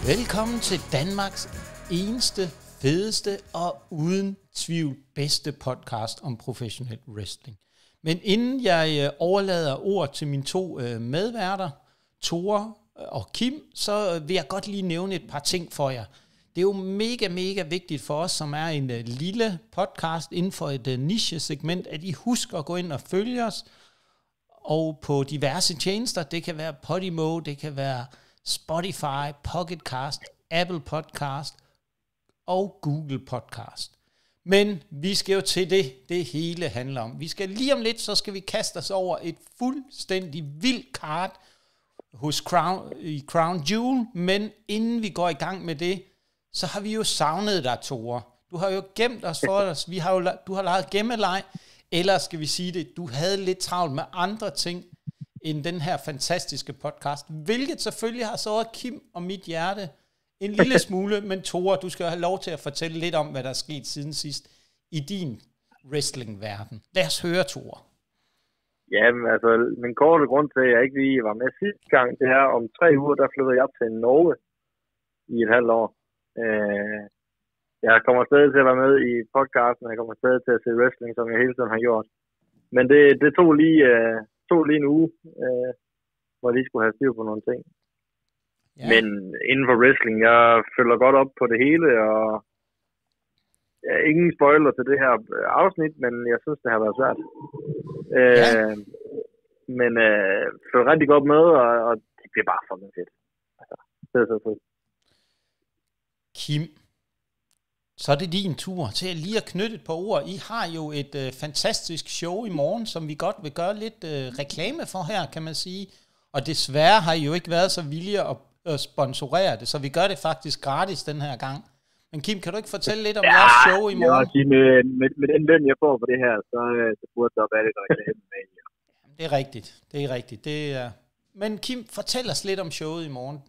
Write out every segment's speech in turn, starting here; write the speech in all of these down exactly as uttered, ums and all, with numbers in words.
Velkommen til Danmarks eneste, fedeste og uden tvivl bedste podcast om professionel wrestling. Men inden jeg overlader ord til mine to medværter, Tore og Kim, så vil jeg godt lige nævne et par ting for jer. Det er jo mega, mega vigtigt for os, som er en lille podcast inden for et niche-segment, at I husker at gå ind og følge os. Og på diverse tjenester, det kan være Podimo, det kan være Spotify, Pocket Cast, Apple Podcast og Google Podcast. Men vi skal jo til det, det hele handler om. Vi skal lige om lidt, så skal vi kaste os over et fuldstændig vildt kart hos Crown, i Crown Jewel. Men inden vi går i gang med det, så har vi jo savnet dig, Tore. Du har jo gemt os for os. Vi har jo, du har leget gemmeleg. Eller skal vi sige det, du havde lidt travlt med andre ting end den her fantastiske podcast, hvilket selvfølgelig har såret Kim og mit hjerte en lille smule, men Tore, du skal have lov til at fortælle lidt om, hvad der er sket siden sidst i din wrestling-verden. Lad os høre, Tore. Jamen, altså, den korte grund til, at jeg ikke lige var med sidste gang, det er, om tre uger, der flytter jeg op til Norge i et halvt år. Øh, jeg kommer stadig til at være med i podcasten, og jeg kommer stadig til at se wrestling, som jeg hele tiden har gjort. Men det, det tog lige... Øh, tog lige en uge, øh, hvor jeg lige skulle have styr på nogle ting. Ja. Men inden for wrestling, jeg følger godt op på det hele, og ja, ingen spoiler til det her afsnit, men jeg synes, det har været svært. Øh, ja. Men øh, følger rigtig godt med, og, og det bliver bare fucking fedt. Altså, det er så fedt. Kim, så er det din tur til lige at knytte et par ord. I har jo et øh, fantastisk show i morgen, som vi godt vil gøre lidt øh, reklame for her, kan man sige. Og desværre har I jo ikke været så villige at, at sponsorere det, så vi gør det faktisk gratis den her gang. Men Kim, kan du ikke fortælle lidt om ja, jeres show i morgen? Ja, med, med, med den løn, jeg får for det her, så, så burde der være lidt reklame med. Ja. Det er rigtigt, det er rigtigt. Det er... Men Kim, fortæl os lidt om showet i morgen.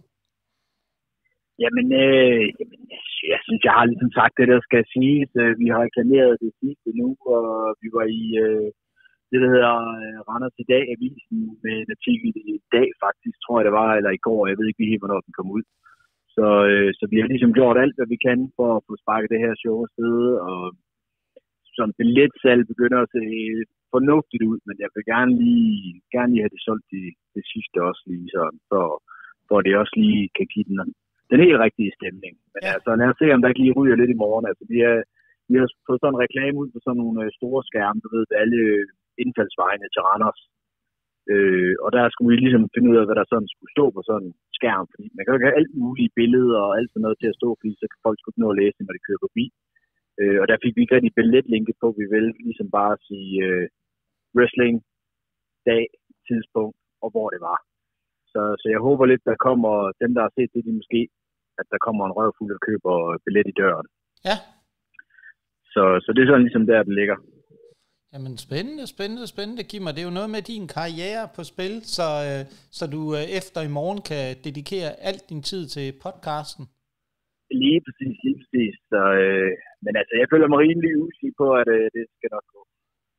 Jamen, øh, jamen, jeg synes, jeg har ligesom sagt det, der skal siges. Vi har reklameret det sidste nu, og vi var i øh, det, der hedder Randers i dag, avisen med en artikel i dag faktisk, tror jeg det var, eller i går, jeg ved ikke lige, hvornår den kom ud. Så, øh, så vi har ligesom gjort alt, hvad vi kan for at få sparket det her show afsted, og sådan billetsalg begynder at se fornuftigt ud, men jeg vil gerne lige, gerne lige have det solgt det, det sidste også lige, sådan, for, for det også lige kan give den den helt rigtige stemning. Men ja. altså, lad os se, om der ikke lige ryger lidt i morgen. Altså, vi, er, vi har fået sådan en reklame ud på sådan nogle øh, store skærme, du ved, alle indfaldsvejene til Randers. Øh, og der skulle vi ligesom finde ud af, hvad der sådan skulle stå på sådan en skærm. Fordi man kan jo ikke have alt mulige billeder og alt sådan noget til at stå, fordi så kan folk sgu ikke nå at læse, når de kører forbi. Øh, og der fik vi ikke rigtig billetlinket på, vi vil ligesom bare sige øh, wrestling, dag, tidspunkt og hvor det var. Så, så jeg håber lidt, der kommer dem, der har set det, de måske, at der kommer en røvfuld og køber billet i døren. Ja. Så, så det er sådan ligesom der, det ligger. Jamen spændende, spændende, spændende, Kim. Det er jo noget med din karriere på spil, så, øh, så du øh, efter i morgen kan dedikere alt din tid til podcasten. Lige præcis, lige præcis. Så, øh, men altså, jeg føler mig rimelig usikker på, at øh, det skal nok gå.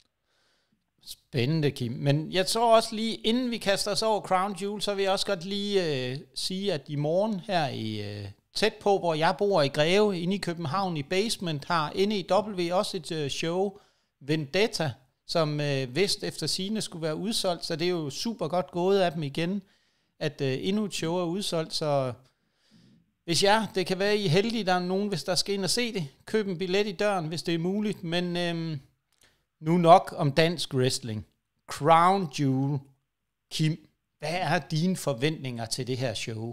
Spændende, Kim. Men jeg tror også lige, inden vi kaster os over Crown Jewel, så vil jeg også godt lige øh, sige, at i morgen her i øh, tæt på, hvor jeg bor i Greve, inde i København i Basement, har N E W også et øh, show, Vendetta, som øh, vist efter sigende skulle være udsolgt, så det er jo super godt gået af dem igen, at øh, endnu et show er udsolgt, så hvis ja, det kan være, I er heldige, der er nogen, hvis der skal ind og se det, køb en billet i døren, hvis det er muligt, men øh, nu nok om dansk wrestling. Crown Jewel. Kim, hvad er dine forventninger til det her show?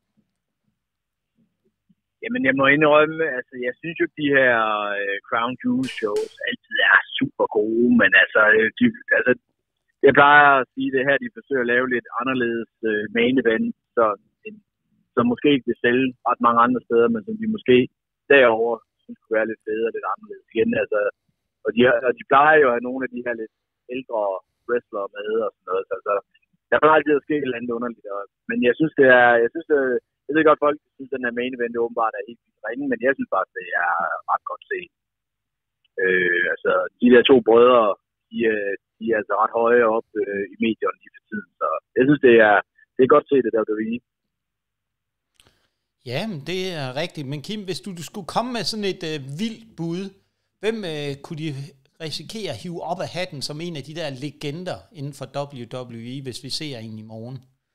Jamen, jeg må indrømme, altså, jeg synes jo, de her uh, Crown Jewel shows altid er super gode, men altså, de, altså, jeg plejer at sige det her, de forsøger at lave lidt anderledes uh, main event, så, en, som måske ikke vil sælge ret mange andre steder, men som de måske derovre synes kunne være lidt federe og lidt anderledes igen, altså. Og de, og de plejer jo at have nogle af de her lidt ældre wrestlere med og sådan noget. Så altså, der er altid at ske et eller andet underligt. Men jeg synes, det er... Jeg synes, det, jeg ved godt, folk synes, at den her main event åbenbart er helt vildt ringe, men jeg synes bare, at det er ret godt set. Øh, altså, de der to brødre, de, de er altså ret høje op øh, i medierne lige for tiden. Så jeg synes, det er, det er godt set, det der, der vil. Ja, men det er rigtigt. Men Kim, hvis du, du skulle komme med sådan et øh, vildt bud, hvem øh, kunne de risikere at hive op af hatten som en af de der legender inden for W W E, hvis vi ser en i morgen?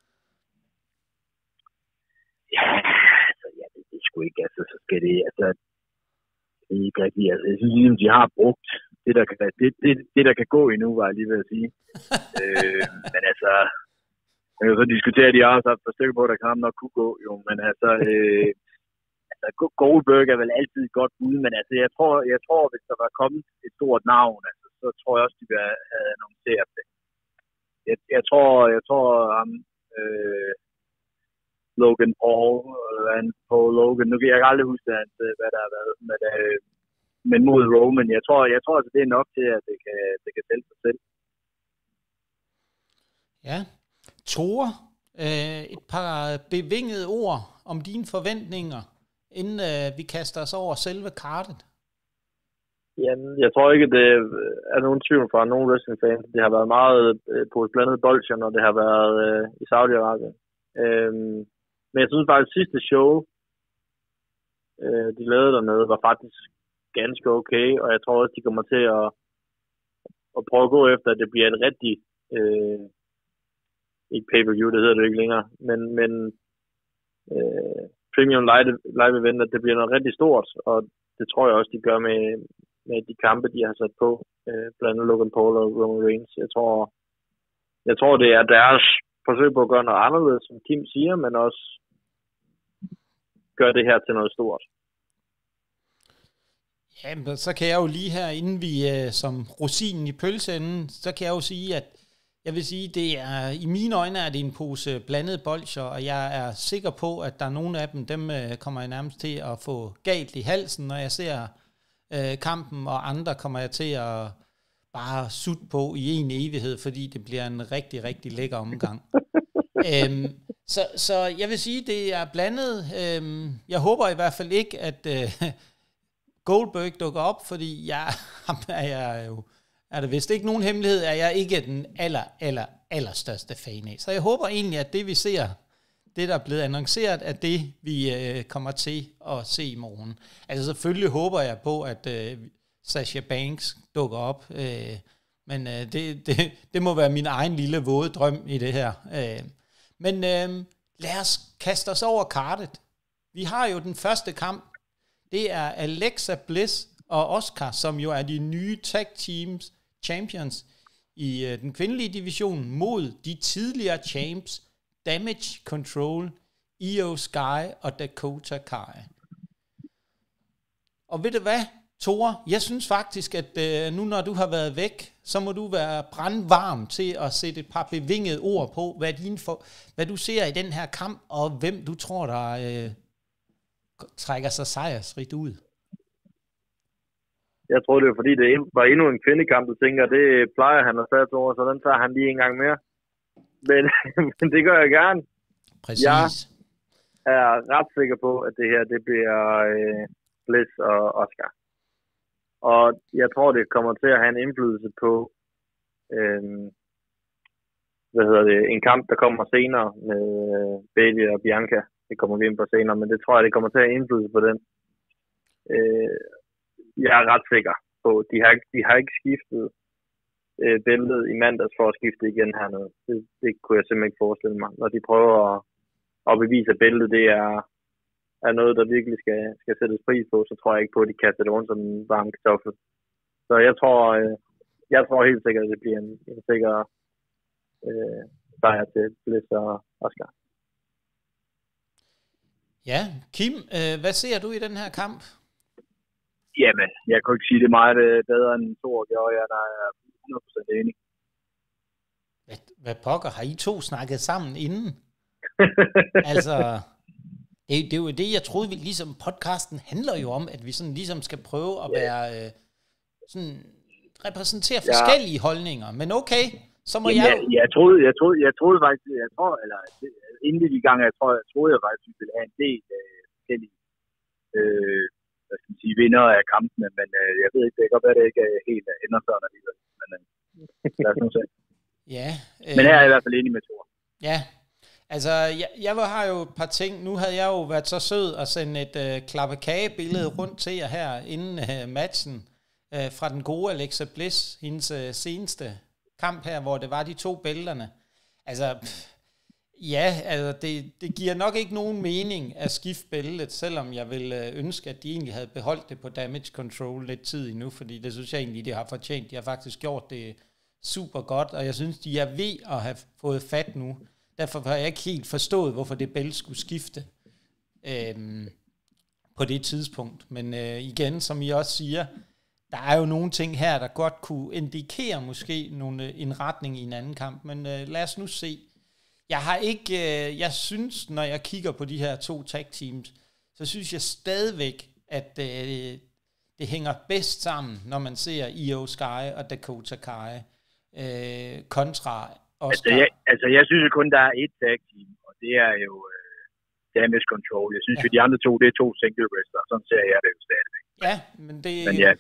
Ja, altså, ja, det, det skulle ikke, altså, så skal det, altså, det er ikke rigtigt, altså, jeg synes ligesom, de har brugt det, der kan, det, det, det, der kan gå endnu, var jeg lige ved at sige. øh, men altså, man kan så diskutere, at de har også haft et stykke på, der kan nok kunne gå, jo, men altså, øh, altså, Goldberg er vel altid et godt bud, men altså, jeg tror, jeg tror, hvis der var kommet et stort navn, altså, så tror jeg også, de ville have annonceret det. Jeg, jeg tror, jeg tror, ham, øh, Logan Paul, eller Paul Logan, nu kan jeg aldrig huske, at, hvad der har været, men, øh, men mod Roman, jeg tror, jeg tror, at det er nok til, at det kan, det kan sælge sig selv. Ja. Tore, øh, et par bevingede ord om dine forventninger, inden øh, vi kaster os over selve kartet. Jamen, jeg tror ikke, det er nogen tvivl fra nogen wrestling-fans. Det har været meget øh, på et blandet bolsjer, når det har været øh, i Saudi-Arabien. Øhm, men jeg synes bare, at sidste show, øh, de lavede dernede, var faktisk ganske okay, og jeg tror også, de kommer til at, at prøve at gå efter, at det bliver et rigtigt, øh, ikke pay-per-view, det hedder det ikke længere, men, men øh, premium live, live event, at det bliver noget rigtig stort, og det tror jeg også, de gør med, med de kampe, de har sat på, øh, blandt andet Logan Paul og Roman Reigns. Jeg tror, jeg tror, det er deres forsøg på at gøre noget anderledes, som Kim siger, men også gøre det her til noget stort. Ja, så kan jeg jo lige her, inden vi øh, som rosinen i pølseenden, så kan jeg jo sige, at jeg vil sige, det er i mine øjne er det en pose blandede bolsjer, og jeg er sikker på, at der er nogle af dem, dem øh, kommer jeg nærmest til at få galt i halsen, når jeg ser øh, kampen, og andre kommer jeg til at bare sutte på i en evighed, fordi det bliver en rigtig, rigtig lækker omgang. øhm, så, så jeg vil sige, det er blandet. Øhm, jeg håber i hvert fald ikke, at øh, Goldberg dukker op, fordi jeg, ham er jeg jo, er det vist ikke nogen hemmelighed, er jeg ikke den aller, aller, allerstørste fan af. Så jeg håber egentlig, at det vi ser, det der er blevet annonceret, er det, vi øh, kommer til at se i morgen. Altså selvfølgelig håber jeg på, at øh, Sasha Banks dukker op, øh, men øh, det, det, det må være min egen lille våde drøm i det her. Øh, men øh, lad os kaste os over kartet. Vi har jo den første kamp. Det er Alexa Bliss og Oscar, som jo er de nye tag teams champions i øh, den kvindelige division mod de tidligere champs Damage Control, Io Sky og Dakota Kai. Og ved du hvad, Tore? Jeg synes faktisk, at øh, nu når du har været væk, så må du være brandvarm til at sætte et par bevingede ord på, hvad, din for, hvad du ser i den her kamp, og hvem du tror, der øh, trækker sig sejrsrigt ud. Jeg tror, det er fordi, det var endnu en kvindekamp, du tænker, det plejer han at sætte over, så den tager han lige en gang mere. Men, men det gør jeg gerne. Præcis. Jeg er ret sikker på, at det her, det bliver øh, Bliss og Oscar. Og jeg tror, det kommer til at have en indflydelse på, øh, hvad hedder det, en kamp, der kommer senere med øh, Bayley og Bianca. Det kommer vi ind på senere, men det tror jeg, det kommer til at have indflydelse på den. Øh, jeg er ret sikker på, de har, de har ikke skiftet øh, bæltet i mandags for at skifte igen hernede. Det, det kunne jeg simpelthen ikke forestille mig. Når de prøver at, at bevise, at bæltet det er, er noget, der virkelig skal, skal sættes pris på, så tror jeg ikke på, at de kaster det rundt som en varm kartoffel. Så jeg tror, øh, jeg tror helt sikkert, at det bliver en, en sikker øh, sejr til Bliss og Oscar. Ja, Kim, øh, hvad ser du i den her kamp? Jamen, jeg kunne ikke sige det meget bedre end Thor gjorde, jeg der er hundrede procent enig. Hvad, hvad pokker, har I to snakket sammen inden? altså, det, det er jo det, jeg troede, vi ligesom podcasten handler jo om, at vi sådan ligesom skal prøve at yeah. være, øh, sådan, repræsentere ja. forskellige holdninger, men okay, så må Jamen, jeg... Jeg, jeg, troede, jeg, troede, jeg troede faktisk, jeg tror, eller inden vi gik i gang, jeg, tror, jeg troede jeg faktisk, vi ville have en del øh, forskellige øh, hvad skal man sige, vinder af kampene, men øh, jeg ved ikke, det kan godt være, det ikke er helt ender sådan alligevel, men øh, lad os nu se. Ja. Øh, men her er jeg i hvert fald enig med Thor. Ja, Altså, jeg, jeg har jo et par ting. Nu havde jeg jo været så sød at sende et øh, klappekage-billede rundt til jer her inden øh, matchen øh, fra den gode Alexa Bliss, hendes øh, seneste kamp her, hvor det var de to bælterne. Altså, pff, ja, altså det, det giver nok ikke nogen mening at skifte bæltet, selvom jeg vil øh, ønske, at de egentlig havde beholdt det på damage control lidt tid endnu, fordi det synes jeg egentlig, de har fortjent. De har faktisk gjort det super godt, og jeg synes, de er ved at have fået fat nu. Derfor har jeg ikke helt forstået, hvorfor det bælte skulle skifte øhm, på det tidspunkt. Men øh, igen, som I også siger, der er jo nogle ting her, der godt kunne indikere måske nogle, en retning i en anden kamp. Men øh, lad os nu se. Jeg har ikke, øh, jeg synes, når jeg kigger på de her to tag teams, så synes jeg stadigvæk, at øh, det hænger bedst sammen, når man ser Io Sky og Dakota Kai øh, kontra Altså jeg, altså, jeg synes jo kun, der er et tag team, og det er jo øh, damage control. Jeg synes ja. jo, de andre to, det er to single wrestler. Sådan ser jeg det jo stadigvæk. Ja, men det, men ja.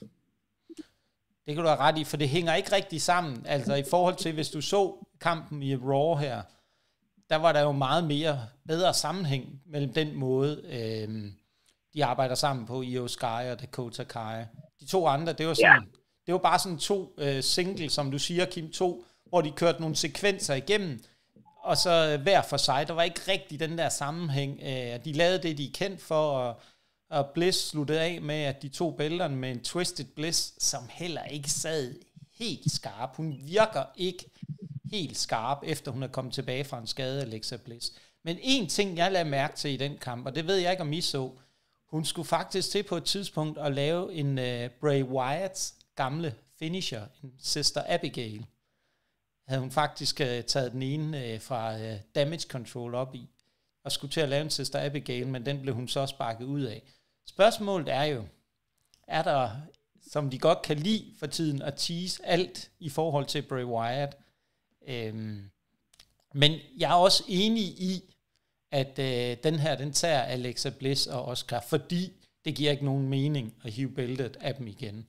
det kan du have ret i, for det hænger ikke rigtig sammen. Altså i forhold til, hvis du så kampen i Raw her, der var der jo meget mere bedre sammenhæng mellem den måde, øh, de arbejder sammen på, Io Sky og Dakota Kai. De to andre, det var sådan, ja. det var bare sådan to øh, single, som du siger, Kim, to, hvor de kørte nogle sekvenser igennem, og så hver for sig. Der var ikke rigtig den der sammenhæng. De lavede det, de er kendt for, og, og Bliss sluttede af med, at de tog bælterne med en Twisted Bliss, som heller ikke sad helt skarp. Hun virker ikke helt skarp, efter hun er kommet tilbage fra en skade, Alexa Bliss. Men en ting, jeg lagde mærke til i den kamp, og det ved jeg ikke, om I så, hun skulle faktisk til på et tidspunkt at lave en uh, Bray Wyatts gamle finisher, en Sister Abigail. Havde hun faktisk uh, taget den ene uh, fra uh, damage control op i, og skulle til at lave en Sister Abigail, men den blev hun så sparket ud af. Spørgsmålet er jo, er der, som de godt kan lide for tiden, at tease alt i forhold til Bray Wyatt? Øhm, men jeg er også enig i, at øh, den her, den tager Alexa Bliss og Oscar, fordi det giver ikke nogen mening at hive bæltet af dem igen.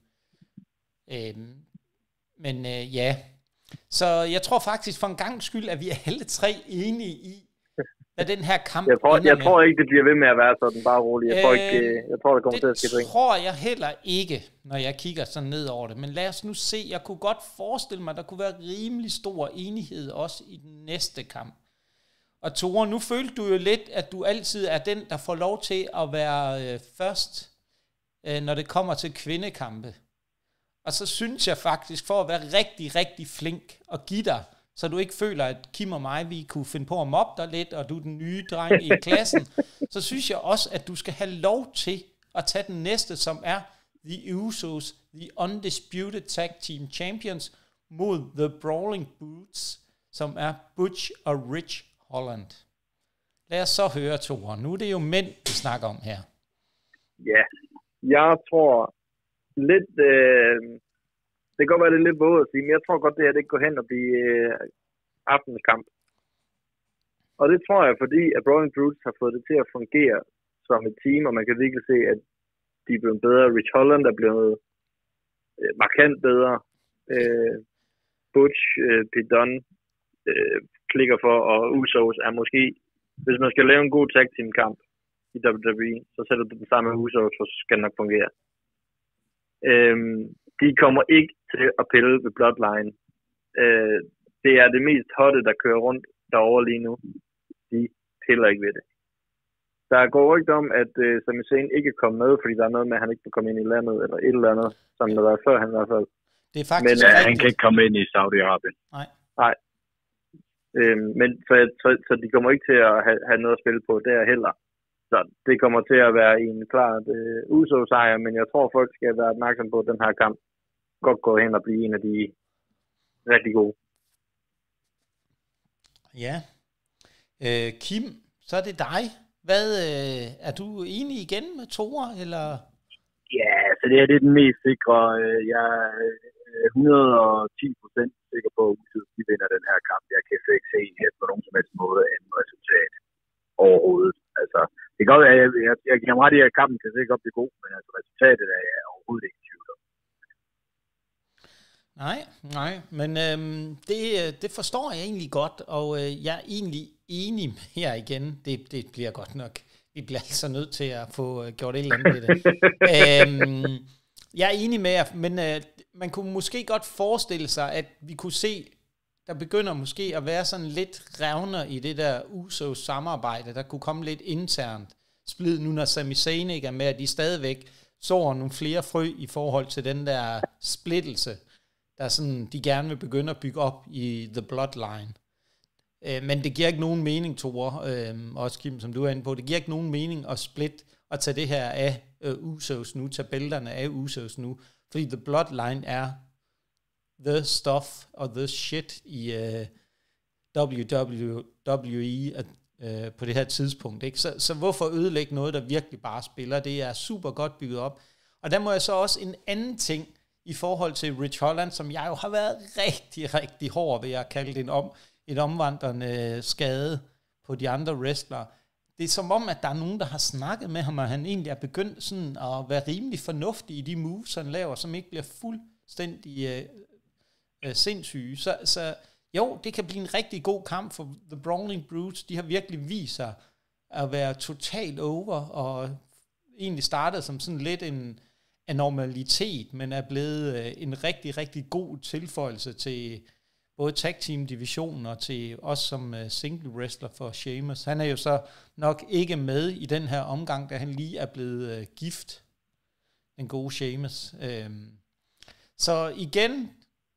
Øhm, men øh, ja, så jeg tror faktisk for en gang skyld, at vi er alle tre enige i, at den her kamp jeg tror, jeg tror ikke, det bliver ved med at være sådan, bare roligt. Jeg tror, ikke, øh, jeg tror det kommer til at ske. Det tror jeg heller ikke, når jeg kigger sådan ned over det. Men lad os nu se. Jeg kunne godt forestille mig, at der kunne være rimelig stor enighed også i den næste kamp. Og Tore, nu følte du jo lidt, at du altid er den, der får lov til at være øh, først, øh, når det kommer til kvindekampe. Og så synes jeg faktisk, for at være rigtig, rigtig flink og give dig, så du ikke føler, at Kim og mig, vi kunne finde på at mobbe dig lidt, og du er den nye dreng i klassen, så synes jeg også, at du skal have lov til at tage den næste, som er The Usos, The Undisputed Tag Team Champions, mod The Brawling Brutes, som er Butch og Rich Holland. Lad os så høre, Tore. Nu er det jo mænd, vi snakker om her. Ja, jeg tror lidt... Øh... Det kan godt være, det er lidt våget at sige, men jeg tror godt, det her det går hen og blive øh, aftens kamp. Og det tror jeg, fordi at Brawling Brutes har fået det til at fungere som et team, og man kan virkelig se, at de er blevet bedre. Rich Holland er blevet øh, markant bedre. Øh, Butch, øh, Pete Dunne øh, klikker for, og Usos er måske, hvis man skal lave en god tag team kamp i W W E, så sætter du den sammen med Usos, så skal det nok fungere. Øh, De kommer ikke til at pille ved Bloodline. Øh, det er det mest hotte, der kører rundt derovre lige nu. De piller ikke ved det. Der går ikke om, at uh, Sami Zayn ikke er kommet med, fordi der er noget med, at han ikke kan komme ind i landet, eller et eller andet, som der var før han i hvert fald. Det er faktisk men uh, han kan ikke komme ind i Saudi-Arabien. Nej. Nej. Øh, men så, så, så de kommer ikke til at have, have noget at spille på der heller. Så det kommer til at være en klart uh, Uso-sejr, men jeg tror, folk skal være opmærksom på, at den her kamp godt går hen og blive en af de rigtig gode. Ja. Øh, Kim, så er det dig. Hvad, øh, er du enig igen med Tore, eller? Ja, så det her det er den mest sikre. Jeg er hundrede og ti procent sikker på, at Uso de vinder den her kamp. Jeg kan ikke se på nogen som helst måde anden resultat overhovedet. Altså, det kan godt være, jeg, jeg, jeg kan ret i, at kampen kan sikkert godt blive god, men altså resultatet er jeg overhovedet ikke i tvivl om. Nej, nej, men øhm, det, det forstår jeg egentlig godt, og øh, jeg er egentlig enig med jer igen. Det, det bliver godt nok. Vi bliver altså nødt til at få uh, gjort et eller andet ved det. øhm, jeg er enig med jer, men uh, man kunne måske godt forestille sig, at vi kunne se, der begynder måske at være sådan lidt revner i det der Usos samarbejde. Der kunne komme lidt internt splid nu, når Sami Zayn ikke er med, at de stadigvæk sår nogle flere frø i forhold til den der splittelse, der sådan, de gerne vil begynde at bygge op i The Bloodline. Øh, men det giver ikke nogen mening, Tore, øh, også Kim, som du er inde på, det giver ikke nogen mening at splitte og tage det her af øh, Usos nu, tage bælterne af Usos nu, fordi The Bloodline er the stuff og the shit i uh, W W E uh, på det her tidspunkt. Ikke? Så, så hvorfor ødelægge noget, der virkelig bare spiller? Det er super godt bygget op. Og der må jeg så også en anden ting i forhold til Rich Holland, som jeg jo har været rigtig, rigtig hård ved at kalde det en om, et omvandrende skade på de andre wrestlere. Det er som om, at der er nogen, der har snakket med ham, og han egentlig er begyndt sådan at være rimelig fornuftig i de moves, han laver, som ikke bliver fuldstændig uh, uh, sindssyge. Så, så jo, det kan blive en rigtig god kamp for The Brawling Brutes. De har virkelig vist sig at være totalt over, og egentlig startet som sådan lidt en anormalitet, men er blevet uh, en rigtig, rigtig god tilføjelse til både tag team divisionen og til os som uh, single wrestler for Sheamus. Han er jo så nok ikke med i den her omgang, da han lige er blevet uh, gift, den gode Sheamus. Um, så igen,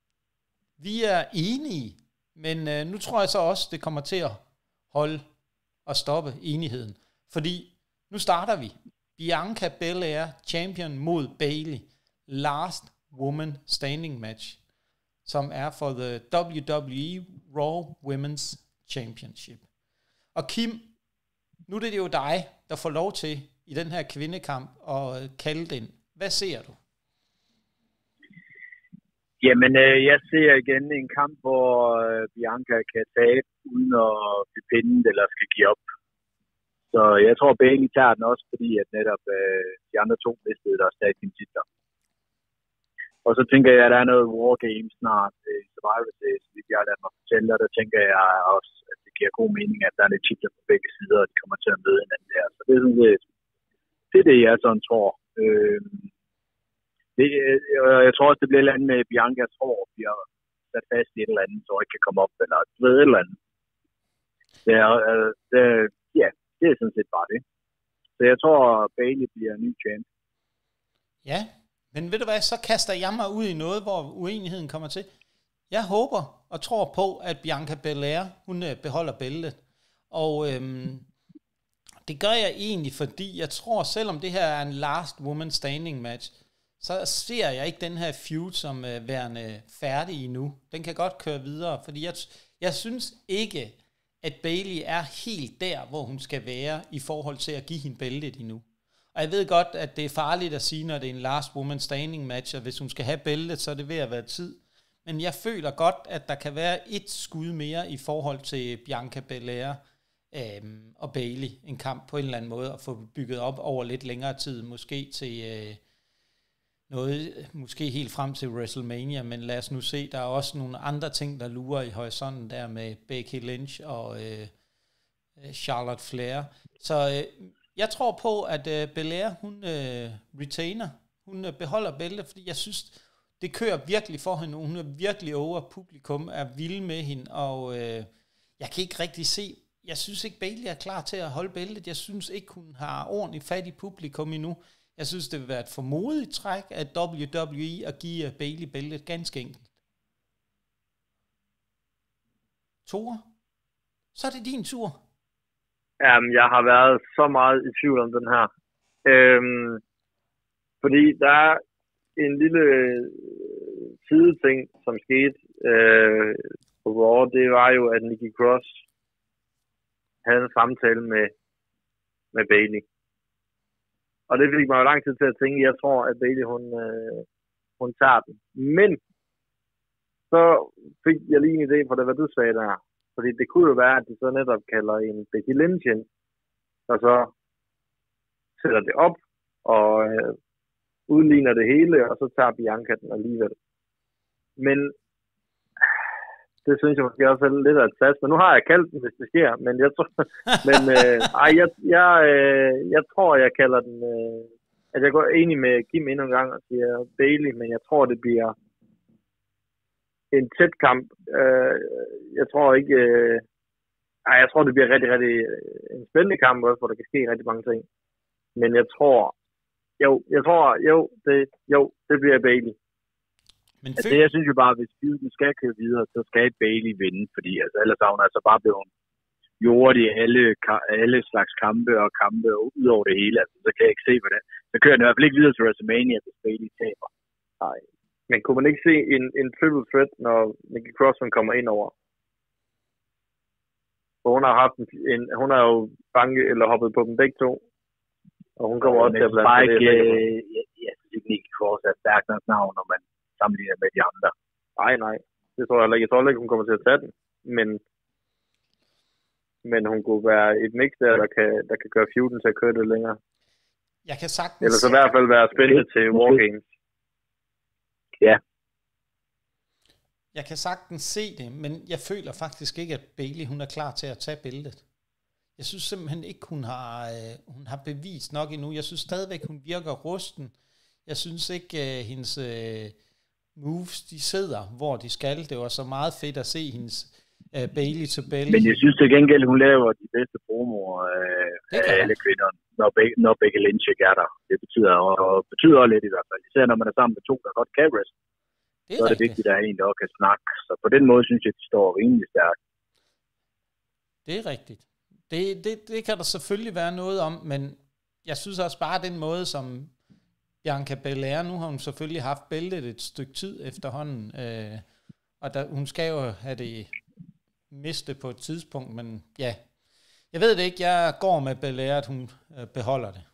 vi er enige, men uh, nu tror jeg så også, det kommer til at holde og stoppe enigheden. Fordi nu starter vi. Bianca Belair champion mod Bayley. Last woman standing match, som er for the W W E Raw Women's Championship. Og Kim, nu er det jo dig, der får lov til i den her kvindekamp at kalde den. Hvad ser du? Jamen, øh, jeg ser igen en kamp, hvor øh, Bianca kan tabe uden at blive pindet eller skal give op. Så jeg tror, Bayley tager den også, fordi at netop øh, de andre to mistede deres tag team titler. Og så tænker jeg, at der er noget War Games snart i øh, Survivor Series, hvis jeg har ladet mig fortælle, og der tænker jeg også, at det giver god mening, at der er lidt titler på begge sider, og de kommer til at møde hinanden der. Så det er sådan lidt, det er det, jeg sådan tror. Øh, det, øh, jeg tror også, det bliver et eller andet med Biancas hår, bliver sat fast i et eller andet, så ikke kan komme op, eller ved et eller andet. Det er, øh, det, ja, det er sådan set bare det. Så jeg tror, Bayley bliver ny champ. Ja, men ved du hvad, så kaster jeg mig ud i noget, hvor uenigheden kommer til. Jeg håber og tror på, at Bianca Belair, hun beholder bæltet. Og øhm, det gør jeg egentlig, fordi jeg tror, selvom det her er en last woman standing match, så ser jeg ikke den her feud som øh, værende færdig endnu. Den kan godt køre videre, fordi jeg, jeg synes ikke, at Bayley er helt der, hvor hun skal være i forhold til at give hende bæltet endnu. Og jeg ved godt, at det er farligt at sige, når det er en last woman standing match, og hvis hun skal have bæltet, så er det ved at være tid. Men jeg føler godt, at der kan være et skud mere i forhold til Bianca Belair øhm, og Bayley. En kamp på en eller anden måde at få bygget op over lidt længere tid. Måske til øh, noget, måske helt frem til WrestleMania, men lad os nu se, der er også nogle andre ting, der lurer i horisonten der med Becky Lynch og øh, Charlotte Flair. Så øh, jeg tror på, at øh, Belair, hun øh, retainer, hun øh, beholder bæltet, fordi jeg synes, det kører virkelig for hende. Hun er virkelig over, publikum er vilde med hende, og øh, jeg kan ikke rigtig se, jeg synes ikke, Bayley er klar til at holde bæltet. Jeg synes ikke, hun har ordentligt fat i publikum endnu. Jeg synes, det vil være et formodigt træk af W W E at give Bayley bæltet ganske enkelt. Tore, så er det din tur. Jamen, jeg har været så meget i tvivl om den her. Øhm, fordi der er en lille sideting, som skete øh, på Raw. Det var jo, at Nikki Cross havde en samtale med, med Bayley. Og det fik mig jo lang tid til at tænke, jeg tror, at Bayley, hun, øh, hun tager den. Men så fik jeg lige en idé fra det, hvad du sagde der. Fordi det kunne jo være, at de så netop kalder en Becky Lynch ind, og så sætter det op, og øh, udligner det hele, og så tager Bianca den alligevel. Men det synes jeg måske også er lidt af et sats. Men nu har jeg kaldt den, hvis det sker. Men jeg tror, men, øh, ej, jeg, jeg, øh, jeg tror, jeg kalder den... Øh, at jeg går enig med Kim endnu en gang og siger Bailey, men jeg tror, det bliver en tæt kamp. Øh, jeg tror ikke... Øh, ej, jeg tror, det bliver rigtig, rigtig en spændende kamp også, hvor der kan ske rigtig mange ting. Men jeg tror... Jo, jeg tror... Jo, det, jo, det bliver Bailey. Men altså, jeg synes jo bare, at hvis feuden skal køre videre, så skal Bailey vinde, fordi altså, ellers er hun altså bare blevet jordet i alle, alle slags kampe og kampe ud over det hele. Altså, så kan jeg ikke se, hvordan. Så kører den i hvert fald ikke videre til WrestleMania, hvis Bailey taber. Nej. Men kunne man ikke se en, en triple threat, når Nikki Crossman kommer ind over? For hun har haft en, en hun har jo banket eller hoppet på dem begge to. Og hun kommer også til at blande det. Øh, jeg, jeg synes ikke, Nikki Cross er stærkt nok navn, når man sammenligner med de andre. Nej, nej. Det tror jeg ikke. Jeg tror ikke, hun kommer til at tage den. Men, men hun kunne være et mix der, der kan, der kan gøre feuden til at køre det længere. Jeg kan sagtens... Eller så i hvert fald være spændende okay. til War Games. Ja. Jeg kan sagtens se det, men jeg føler faktisk ikke, at Bailey hun er klar til at tage bæltet. Jeg synes simpelthen ikke, hun har, øh, hun har bevist nok endnu. Jeg synes stadigvæk, hun virker rusten. Jeg synes ikke, øh, hendes... Øh, moves, de sidder, hvor de skal. Det var så meget fedt at se hendes uh, Bailey til Bailey. Men jeg synes til gengæld, hun laver de bedste promoer uh, af alle kvinder, når, Be- når Becky Lynch ikke er der. Det betyder, og, og betyder lidt i hvert fald. Især når man er sammen med to, der godt kan wrestle. Det er så er det vigtigt, at der er en, der også kan snakke. Så på den måde synes jeg, at de står rimelig stærkt. Det er rigtigt. Det, det, det kan der selvfølgelig være noget om, men jeg synes også bare den måde, som Bianca Belair, nu har hun selvfølgelig haft bæltet et stykke tid efterhånden, øh, og der, hun skal jo have det mistet på et tidspunkt, men ja, jeg ved det ikke, jeg går med Belair, at hun øh, beholder det.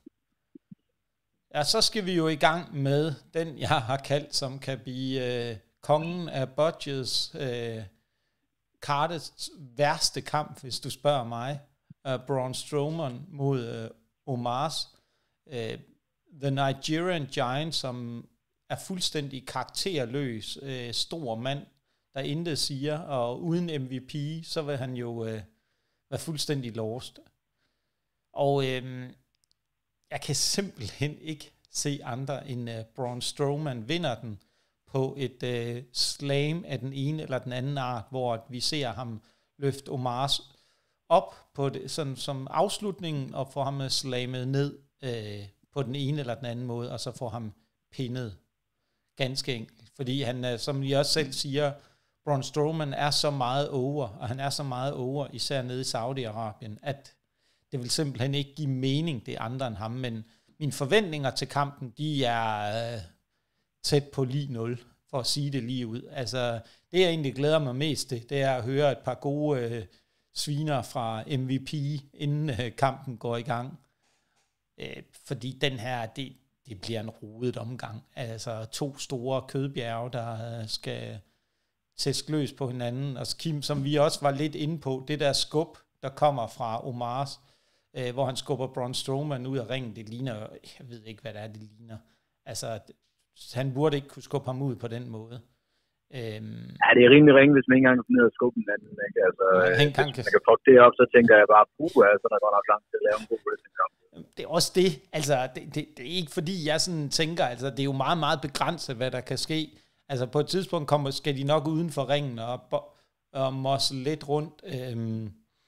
Ja, så skal vi jo i gang med den, jeg har kaldt, som kan blive øh, kongen af budgets, øh, kartets værste kamp, hvis du spørger mig. Uh, Braun Strowman mod uh, Omars. Uh, The Nigerian Giant, som er fuldstændig karakterløs, uh, stor mand, der intet siger, og uden M V P, så vil han jo uh, være fuldstændig lost. Og uh, jeg kan simpelthen ikke se andre end uh, Braun Strowman vinder den på et uh, slam af den ene eller den anden art, hvor vi ser ham løfte Omars op på det, sådan som afslutningen, og få ham slammet ned øh, på den ene eller den anden måde, og så få ham pinnet. Ganske enkelt. Fordi han, som I også selv siger, Braun Strowman er så meget over, og han er så meget over, især nede i Saudi-Arabien, at det vil simpelthen ikke give mening, det er andre end ham. Men mine forventninger til kampen, de er øh, tæt på lige nul, for at sige det lige ud. Altså, det jeg egentlig glæder mig mest til, det er at høre et par gode øh, sviner fra M V P, inden øh, kampen går i gang. Øh, fordi den her, det, det bliver en rodet omgang. Altså to store kødbjerge, der øh, skal tæske løs på hinanden. Og Kim, som vi også var lidt inde på, det der skub, der kommer fra Omars, øh, hvor han skubber Braun Strowman ud af ringen, det ligner, jeg ved ikke, hvad det er, det ligner. Altså, han burde ikke kunne skubbe ham ud på den måde. Øhm, ja, det er rimelig ringe, hvis man ikke engang kan ned og skubbe den anden. Ikke? Altså, hvis kan... man kan fuck det op, så tænker jeg bare, puh, altså, der går nok langt til at lave en god wrestling-kamp. Det er også det. Altså, det, det, det er ikke fordi, jeg sådan tænker, altså, det er jo meget, meget begrænset, hvad der kan ske. Altså, på et tidspunkt kommer, skal de nok uden for ringen og, og mosle lidt rundt. Øhm,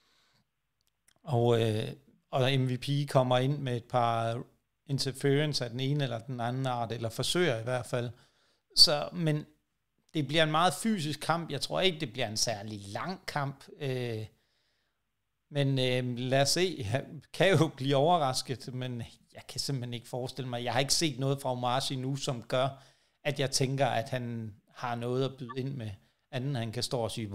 og, øh, og M V P kommer ind med et par interference af den ene eller den anden art, eller forsøger i hvert fald. Så, men det bliver en meget fysisk kamp. Jeg tror ikke, det bliver en særlig lang kamp. Øh, men øh, lad os se. Jeg kan jo blive overrasket, men jeg kan simpelthen ikke forestille mig. Jeg har ikke set noget fra Omars endnu, som gør, at jeg tænker, at han har noget at byde ind med. Anden han kan stå og sige,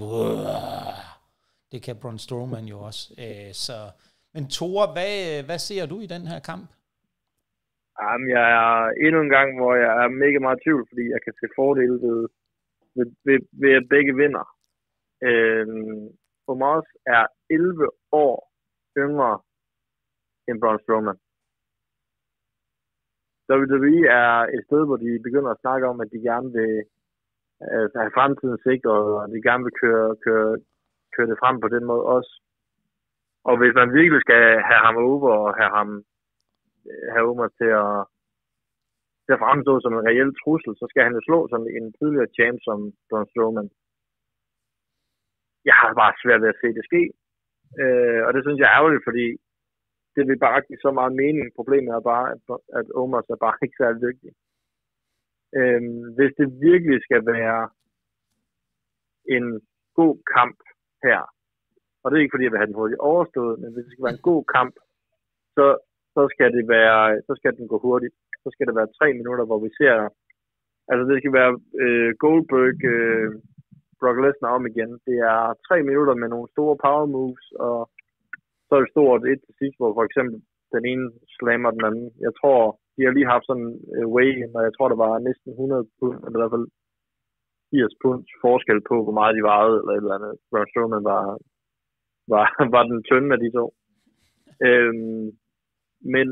det kan Braun Strowman jo også. Øh, så. Men Tore, hvad, hvad ser du i den her kamp? Jamen, jeg er endnu en gang, hvor jeg er mega meget i tvivl, fordi jeg kan se fordele ved Ved, ved, ved at begge vinder. Øhm, Omos er elleve år yngre end Braun Strowman. W W E er et sted, hvor de begynder at snakke om, at de gerne vil altså, have fremtiden sikret, og de gerne vil køre, køre, køre det frem på den måde også. Og hvis man virkelig skal have ham over og have ham have over til at, til at fremstå som en reel trussel, så skal han jo slå sådan en tidligere champ som Braun Strowman. Jeg har bare svært ved at se det ske. Øh, og det synes jeg er ærgerligt, fordi det vil bare give så meget mening. Problemet er bare, at, at Omos er bare ikke særlig dygtig. Øh, hvis det virkelig skal være en god kamp her, og det er ikke fordi, jeg vil have den hurtigt overstået, men hvis det skal være en god kamp, så, så, skal det være, så skal den gå hurtigt. Så skal det være tre minutter, hvor vi ser, altså det skal være øh, Goldberg, øh, Brock Lesnar om igen. Det er tre minutter med nogle store power moves, og så er det stort et til sidst, hvor for eksempel den ene slammer den anden. Jeg tror, de har lige haft sådan en uh, weigh-in, og jeg tror, der var næsten hundrede pund, eller i hvert fald firs pund forskel på, hvor meget de vejede, eller et eller andet. Braun Strowman var, var, var den tynde af de to. Øhm, men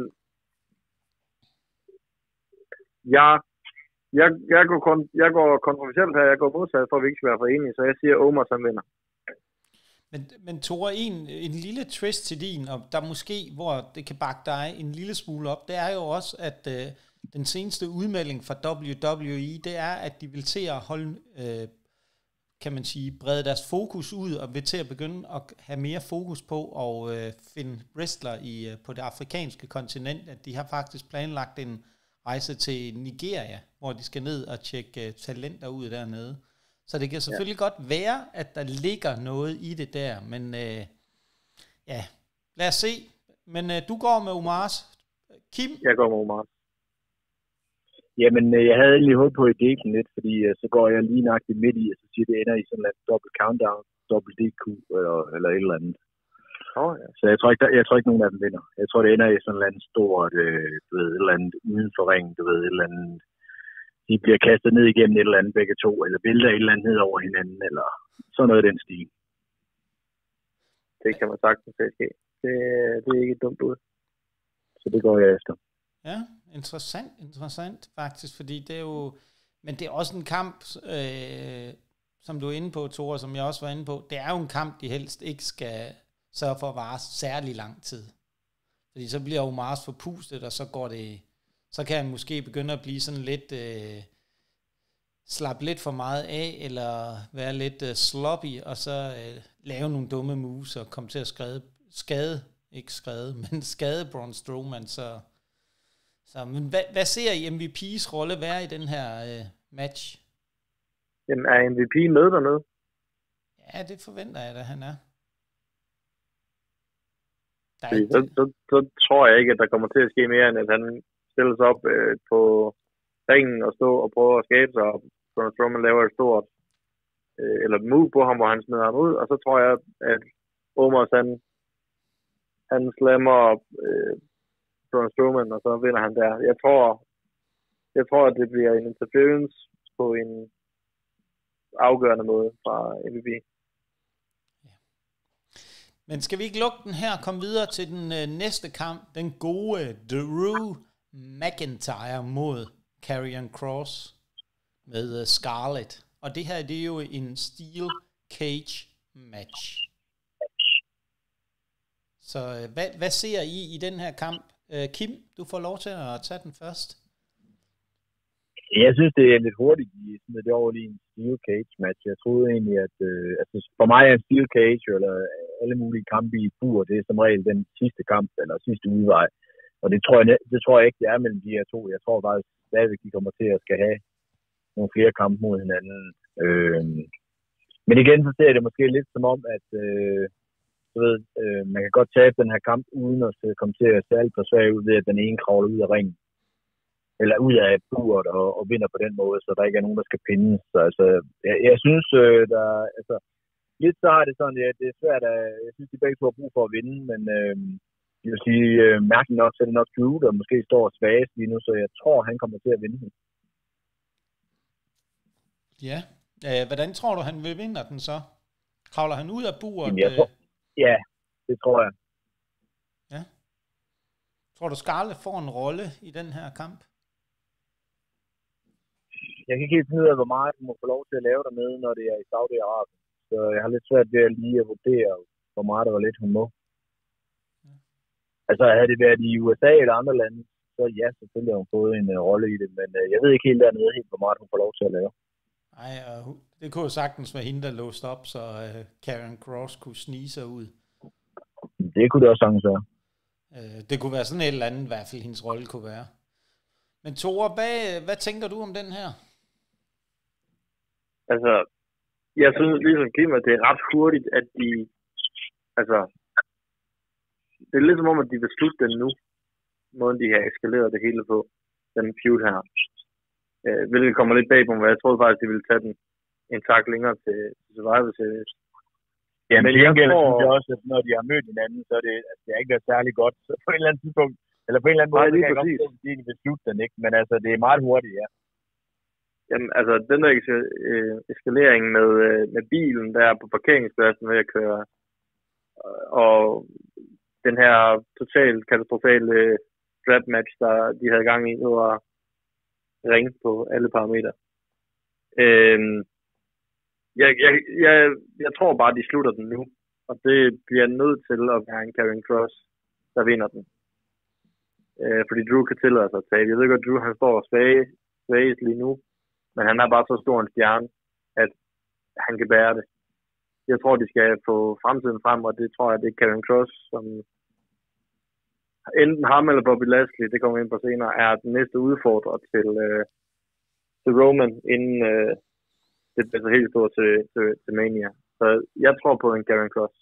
jeg, jeg, jeg, går kon, jeg går kontroversielt her, jeg går modsat, for at vi ikke skal være for enige, så jeg siger, Omos han vinder. Men, men Tore, en, en lille twist til din, og der måske, hvor det kan bakke dig en lille smule op, det er jo også, at øh, den seneste udmelding fra W W E, det er, at de vil til at holde, øh, kan man sige, brede deres fokus ud, og vil til at begynde at have mere fokus på at øh, finde wrestler i, øh, på det afrikanske kontinent, at de har faktisk planlagt en rejse til Nigeria, hvor de skal ned og tjekke øh, talenter ud dernede. Så det kan selvfølgelig ja. godt være, at der ligger noget i det der, men øh, ja, lad os se. Men øh, du går med Omars. Kim? Jeg går med Omars. Jamen, jeg havde egentlig håbet på at dele lidt, fordi uh, så går jeg lige nøjagtigt midt i, og så siger det ender i sådan en dobbelt countdown, dobbelt D Q, eller, eller et eller andet. Oh, ja. Så jeg tror, ikke, der, jeg tror ikke, nogen af dem vinder. Jeg tror, det ender i sådan et eller andet stort, øh, du ved, et eller andet uden for ring, du ved, et eller andet. De bliver kastet ned igennem et eller andet begge to, eller vælter et eller andet ned over hinanden, eller sådan noget i den stil. Det kan man sagtens se ske. Det, det er ikke et dumt bud. Så det går jeg efter. Ja, interessant, interessant faktisk, fordi det er jo, men det er også en kamp, øh, som du er inde på, Tore, som jeg også var inde på, det er jo en kamp, de helst ikke skal sørge for at vare særlig lang tid. Fordi så bliver Omars forpustet, og så går det, så kan han måske begynde at blive sådan lidt, øh, slappe lidt for meget af, eller være lidt øh, sloppy, og så øh, lave nogle dumme moves, og komme til at skade, skade ikke skade, men skade Braun Strowman, så, så men hvad, hvad ser I M V P's rolle være i den her øh, match? Jamen, er M V P med dernede? Ja, det forventer jeg, at han er. Fordi så, så, så tror jeg ikke, at der kommer til at ske mere, end at han stiller sig op øh, på ringen og stå og prøve at skabe sig, og Braun Strowman laver et stort øh, eller et move på ham, hvor han smider ham ud, og så tror jeg, at Omos han, han slammer øh, Braun Strowman, og så vinder han der. Jeg tror, jeg tror, at det bliver en interference på en afgørende måde fra M V P. Men skal vi ikke lukke den her og komme videre til den øh, næste kamp? Den gode Drew McIntyre mod Karrion Kross med uh, Scarlett. Og det her, det er jo en Steel Cage match. Så øh, hvad, hvad ser I i den her kamp? Øh, Kim, du får lov til at tage den først. Jeg synes, det er lidt hurtigt i sådan det over lige en Steel Cage match. Jeg troede egentlig, at øh, altså for mig er en Steel Cage eller alle mulige kampe i bur, det er som regel den sidste kamp eller sidste udvej. Og det tror jeg, det tror jeg ikke, det er mellem de her to. Jeg tror bare stadigvæk, de kommer til at skal have nogle flere kampe mod hinanden. Øh, men igen, så ser jeg det måske lidt som om, at øh, du ved, øh, man kan godt tabe den her kamp, uden at komme til at se alt for svagt ud ved, at den ene kravler ud af ringen. Eller ud af buret og, og vinder på den måde, så der ikke er nogen, der skal pinde. Så altså, jeg, jeg synes, øh, der, altså, lidt så er det sådan, ja, det er svært, at jeg synes, de begge to har brug for at vinde, men øh, jeg vil sige, øh, mærkeligt nok, så er det nok Drew, der måske står svagest lige nu, så jeg tror, han kommer til at vinde den. Ja, øh, hvordan tror du, han vil vinde den så? Kravler han ud af buret? Jamen, jeg tror, ja, det tror jeg. Ja. Tror du, Scarlett får en rolle i den her kamp? jeg kan ikke helt finde ud af, hvor meget du må få lov til at lave dernede, når det er i Saudi-Arabien. Så jeg har lidt svært ved at lige at vurdere, hvor meget der var lidt, hun må. Altså, havde det været i U S A eller andre lande, så ja, selvfølgelig har hun fået en uh, rolle i det, men uh, jeg ved ikke helt dernede, helt hvor meget hun får lov til at lave. Nej, uh, det kunne jo sagtens være hende, der låste op, så uh, Karrion Kross kunne snige sig ud. Det kunne det også sagtens være. Uh, det kunne være sådan et eller andet, i hvert fald hendes rolle kunne være. Men Tore, hvad, hvad tænker du om den her? Altså, jeg synes ligesom Kim, at det er ret hurtigt, at de, altså, det er lidt som om, at de vil slutte den nu, måden de har eskaleret det hele på, den feud her. Øh, hvilket kommer lidt bag på mig, jeg troede faktisk, de ville tage den en tak længere til, til Survivor Series. Ja, men jeg tror... synes jeg også, at når de har mødt hinanden, så er det, altså, det er ikke været særlig godt så på et eller andet tidspunkt. Eller på en eller anden måde, Nej, så kan jeg godt sige, at de vil slutte den, ikke? Men altså, det er meget hurtigt, ja. Jamen, altså, den der øh, eskalering med, øh, med bilen der på parkeringspladsen ved at køre, og den her totalt katastrofale øh, strap match, der de havde gang i, det var ringe på alle parametre. Øh, jeg, jeg, jeg, jeg tror bare, de slutter den nu, og det bliver nødt til at være en Karrion Kross, der vinder den. Øh, fordi Drew kan tillade sig at tage. Jeg ved godt, Drew han står svage, svage lige nu, men han er bare så stor en stjerne, at han kan bære det. Jeg tror, de skal få fremtiden frem, og det tror jeg, det er Karrion Kross, som enten ham eller Bobby Lashley, det kommer ind på senere, er den næste udfordrer til, øh, til Roman, inden øh, det bliver så helt stort til, til, til Mania. Så jeg tror på en Karrion Kross.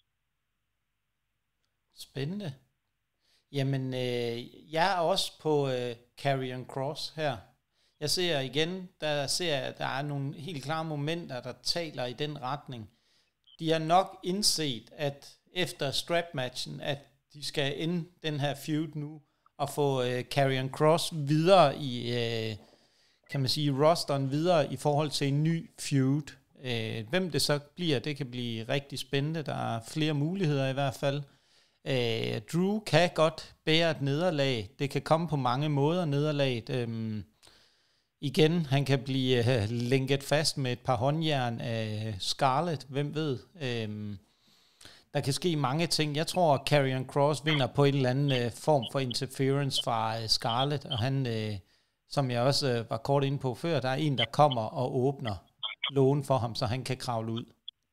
Spændende. Jamen, øh, jeg er også på øh, Karrion Kross her. Jeg ser igen, der ser jeg, der er nogle helt klare momenter, der taler i den retning. De har nok indset, at efter strap-matchen, at de skal ende den her feud nu, og få øh, Karrion Kross videre i, øh, kan man sige, rosteren videre i forhold til en ny feud. Øh, hvem det så bliver, det kan blive rigtig spændende. Der er flere muligheder i hvert fald. Øh, Drew kan godt bære et nederlag. Det kan komme på mange måder, nederlaget. Øh, Igen, han kan blive uh, lænket fast med et par håndjern af Scarlett, hvem ved. Øhm, der kan ske mange ting. Jeg tror, at Karrion Kross vinder på en eller anden uh, form for interference fra uh, Scarlett, og han, uh, som jeg også uh, var kort inde på før, der er en, der kommer og åbner lågen for ham, så han kan kravle ud.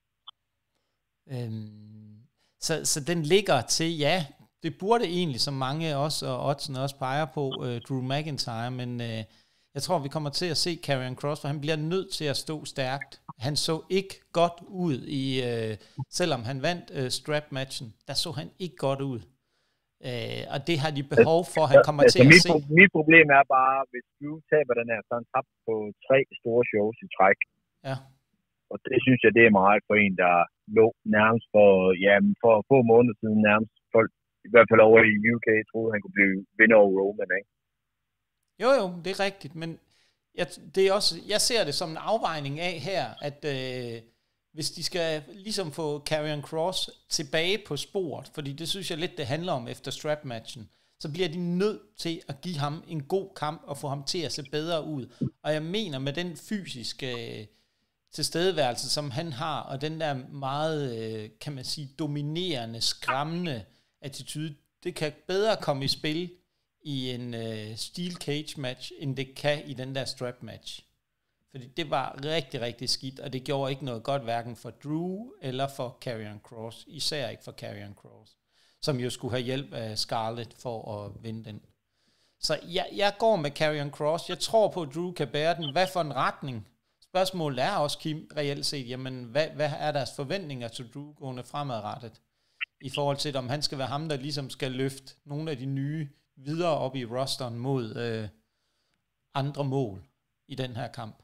Øhm, så, så den ligger til, ja, det burde egentlig, som mange også, og oddsen også peger på, uh, Drew McIntyre, men... Uh, Jeg tror, vi kommer til at se Karrion Kross, for han bliver nødt til at stå stærkt. Han så ikke godt ud, i, øh, selvom han vandt øh, strap-matchen. Der så han ikke godt ud. Øh, og det har de behov for, han kommer altså, til at mit, se. Mit problem er bare, hvis du taber den her, så han tabt på tre store shows i træk. Ja. Og det synes jeg, det er meget for en, der lå nærmest for, ja, for få måneder siden nærmest. Folk, i hvert fald over i U K, troede, han kunne blive vinder over Roman, ikke? Jo, jo, det er rigtigt, men jeg, det er også, jeg ser det som en afvejning af her, at øh, hvis de skal ligesom få Karrion Kross tilbage på sporet, fordi det synes jeg lidt, det handler om efter strap-matchen, så bliver de nødt til at give ham en god kamp og få ham til at se bedre ud. Og jeg mener med den fysiske øh, tilstedeværelse, som han har, og den der meget, øh, kan man sige, dominerende, skræmmende attitude, det kan bedre komme i spil i en uh, steel cage match, end det kan i den der strap match. Fordi det var rigtig, rigtig skidt, og det gjorde ikke noget godt, hverken for Drew eller for Karrion Kross. Især ikke for Karrion Kross, som jo skulle have hjælp af Scarlett for at vinde den. Så jeg, jeg går med Karrion Kross. Jeg tror på, at Drew kan bære den. Hvad for en retning? Spørgsmålet er også, Kim, reelt set, jamen, hvad, hvad er deres forventninger til Drew gående fremadrettet? I forhold til, om han skal være ham, der ligesom skal løfte nogle af de nye videre op i rosteren mod øh, andre mål i den her kamp.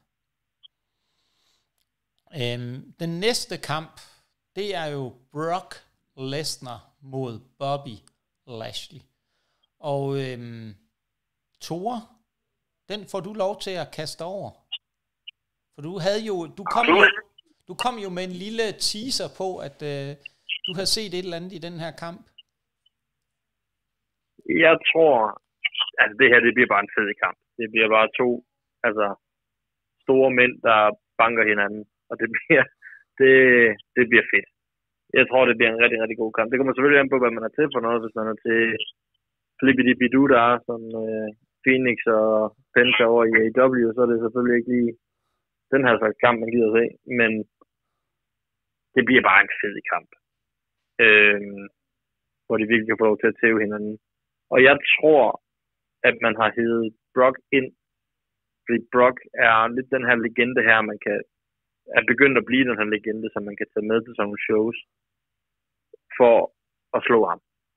Øhm, den næste kamp, det er jo Brock Lesnar mod Bobby Lashley. Og øhm, Tore, den får du lov til at kaste over. For du havde jo, du kom jo, du kom jo med en lille teaser på, at øh, du har set et eller andet i den her kamp. Jeg tror, altså det her, det bliver bare en fed kamp. Det bliver bare to, altså, store mænd, der banker hinanden. Og det bliver, det, det bliver fedt. Jeg tror, det bliver en rigtig, rigtig god kamp. Det kommer selvfølgelig an på, hvad man er til for noget. Hvis man er til Flippity Bidoo, der er som øh, Phoenix og Penta over i A E W, så er det selvfølgelig ikke lige den her slags kamp, man gider se. Men det bliver bare en fed kamp. Øh, hvor de virkelig kan få lov til at tæve hinanden. Og jeg tror, at man har heddet Brock ind, fordi Brock er lidt den her legende her, man kan er begyndt at blive den her legende, som man kan tage med til sådan nogle shows, for at slå ham.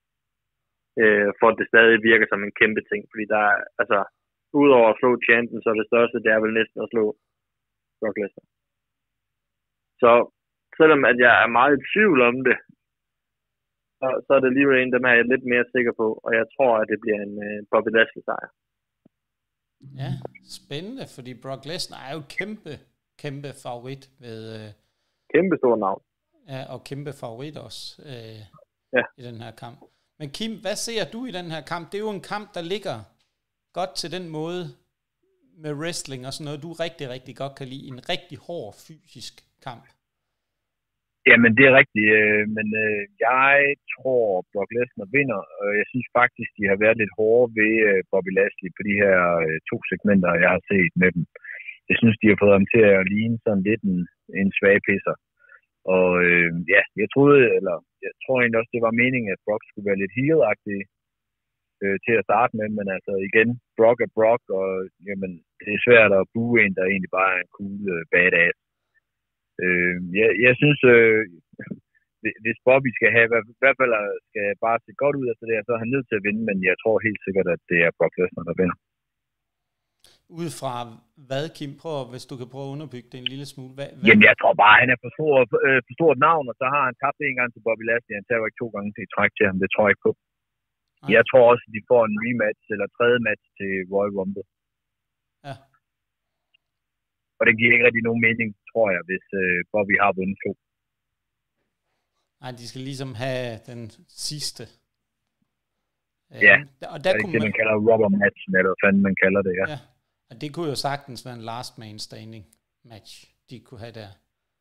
Øh, for at det stadig virker som en kæmpe ting, fordi der er, altså, udover at slå chanten, så er det største, det er vel næsten at slå Brock Lesnar. Så selvom at jeg er meget i tvivl om det, så, så er det alligevel en, dem er jeg lidt mere sikker på, og jeg tror, at det bliver en uh, Bobby Lashley sejr. Ja, spændende, fordi Brock Lesnar er jo kæmpe, kæmpe favorit ved... Uh, kæmpe stor navn. Ja, og kæmpe favorit også uh, ja. i den her kamp. Men Kim, hvad ser du i den her kamp? Det er jo en kamp, der ligger godt til den måde med wrestling og sådan noget, du rigtig, rigtig godt kan lide. En rigtig hård fysisk kamp. Jamen, det er rigtigt, øh, men øh, jeg tror, Brock Lesnar vinder, og jeg synes faktisk, de har været lidt hårde ved øh, Bobby Lashley på de her øh, to segmenter, jeg har set med dem. Jeg synes, de har fået ham til at ligne sådan lidt en, en svag pisser. Og øh, ja, jeg troede, eller jeg tror egentlig også, det var meningen, at Brock skulle være lidt heel-agtig øh, til at starte med, men altså igen, Brock er Brock, og jamen, det er svært at bue en, der egentlig bare er en cool øh, badass. Øh, jeg, jeg synes, øh, hvis Bobby skal have, i hvert fald skal bare se godt ud af det der, så er han nødt til at vinde, men jeg tror helt sikkert, at det er Brock Lesnar, der vinder. Ud fra hvad, Kim? Prøv, hvis du kan prøve at underbygge det en lille smule. Hvad, hvad? Jamen, jeg tror bare, han er for, stor, øh, for stort navn, og så har han tabt en gang til Bobby Lashley. Han tager jo ikke to gange til et træk til ham. Det tror jeg ikke på. Nej. Jeg tror også, at de får en rematch, eller tredje match til Royal Rumble. Ja. Og det giver ikke rigtig nogen mening, tror jeg, hvis øh, Bobby har vundet to. Nej, de skal ligesom have den sidste. Ja, øh, og der det er kunne det, man, man kalder rubber matchen, eller hvad fanden man kalder det, ja. ja. Og det kunne jo sagtens være en last man standing match, de kunne have der.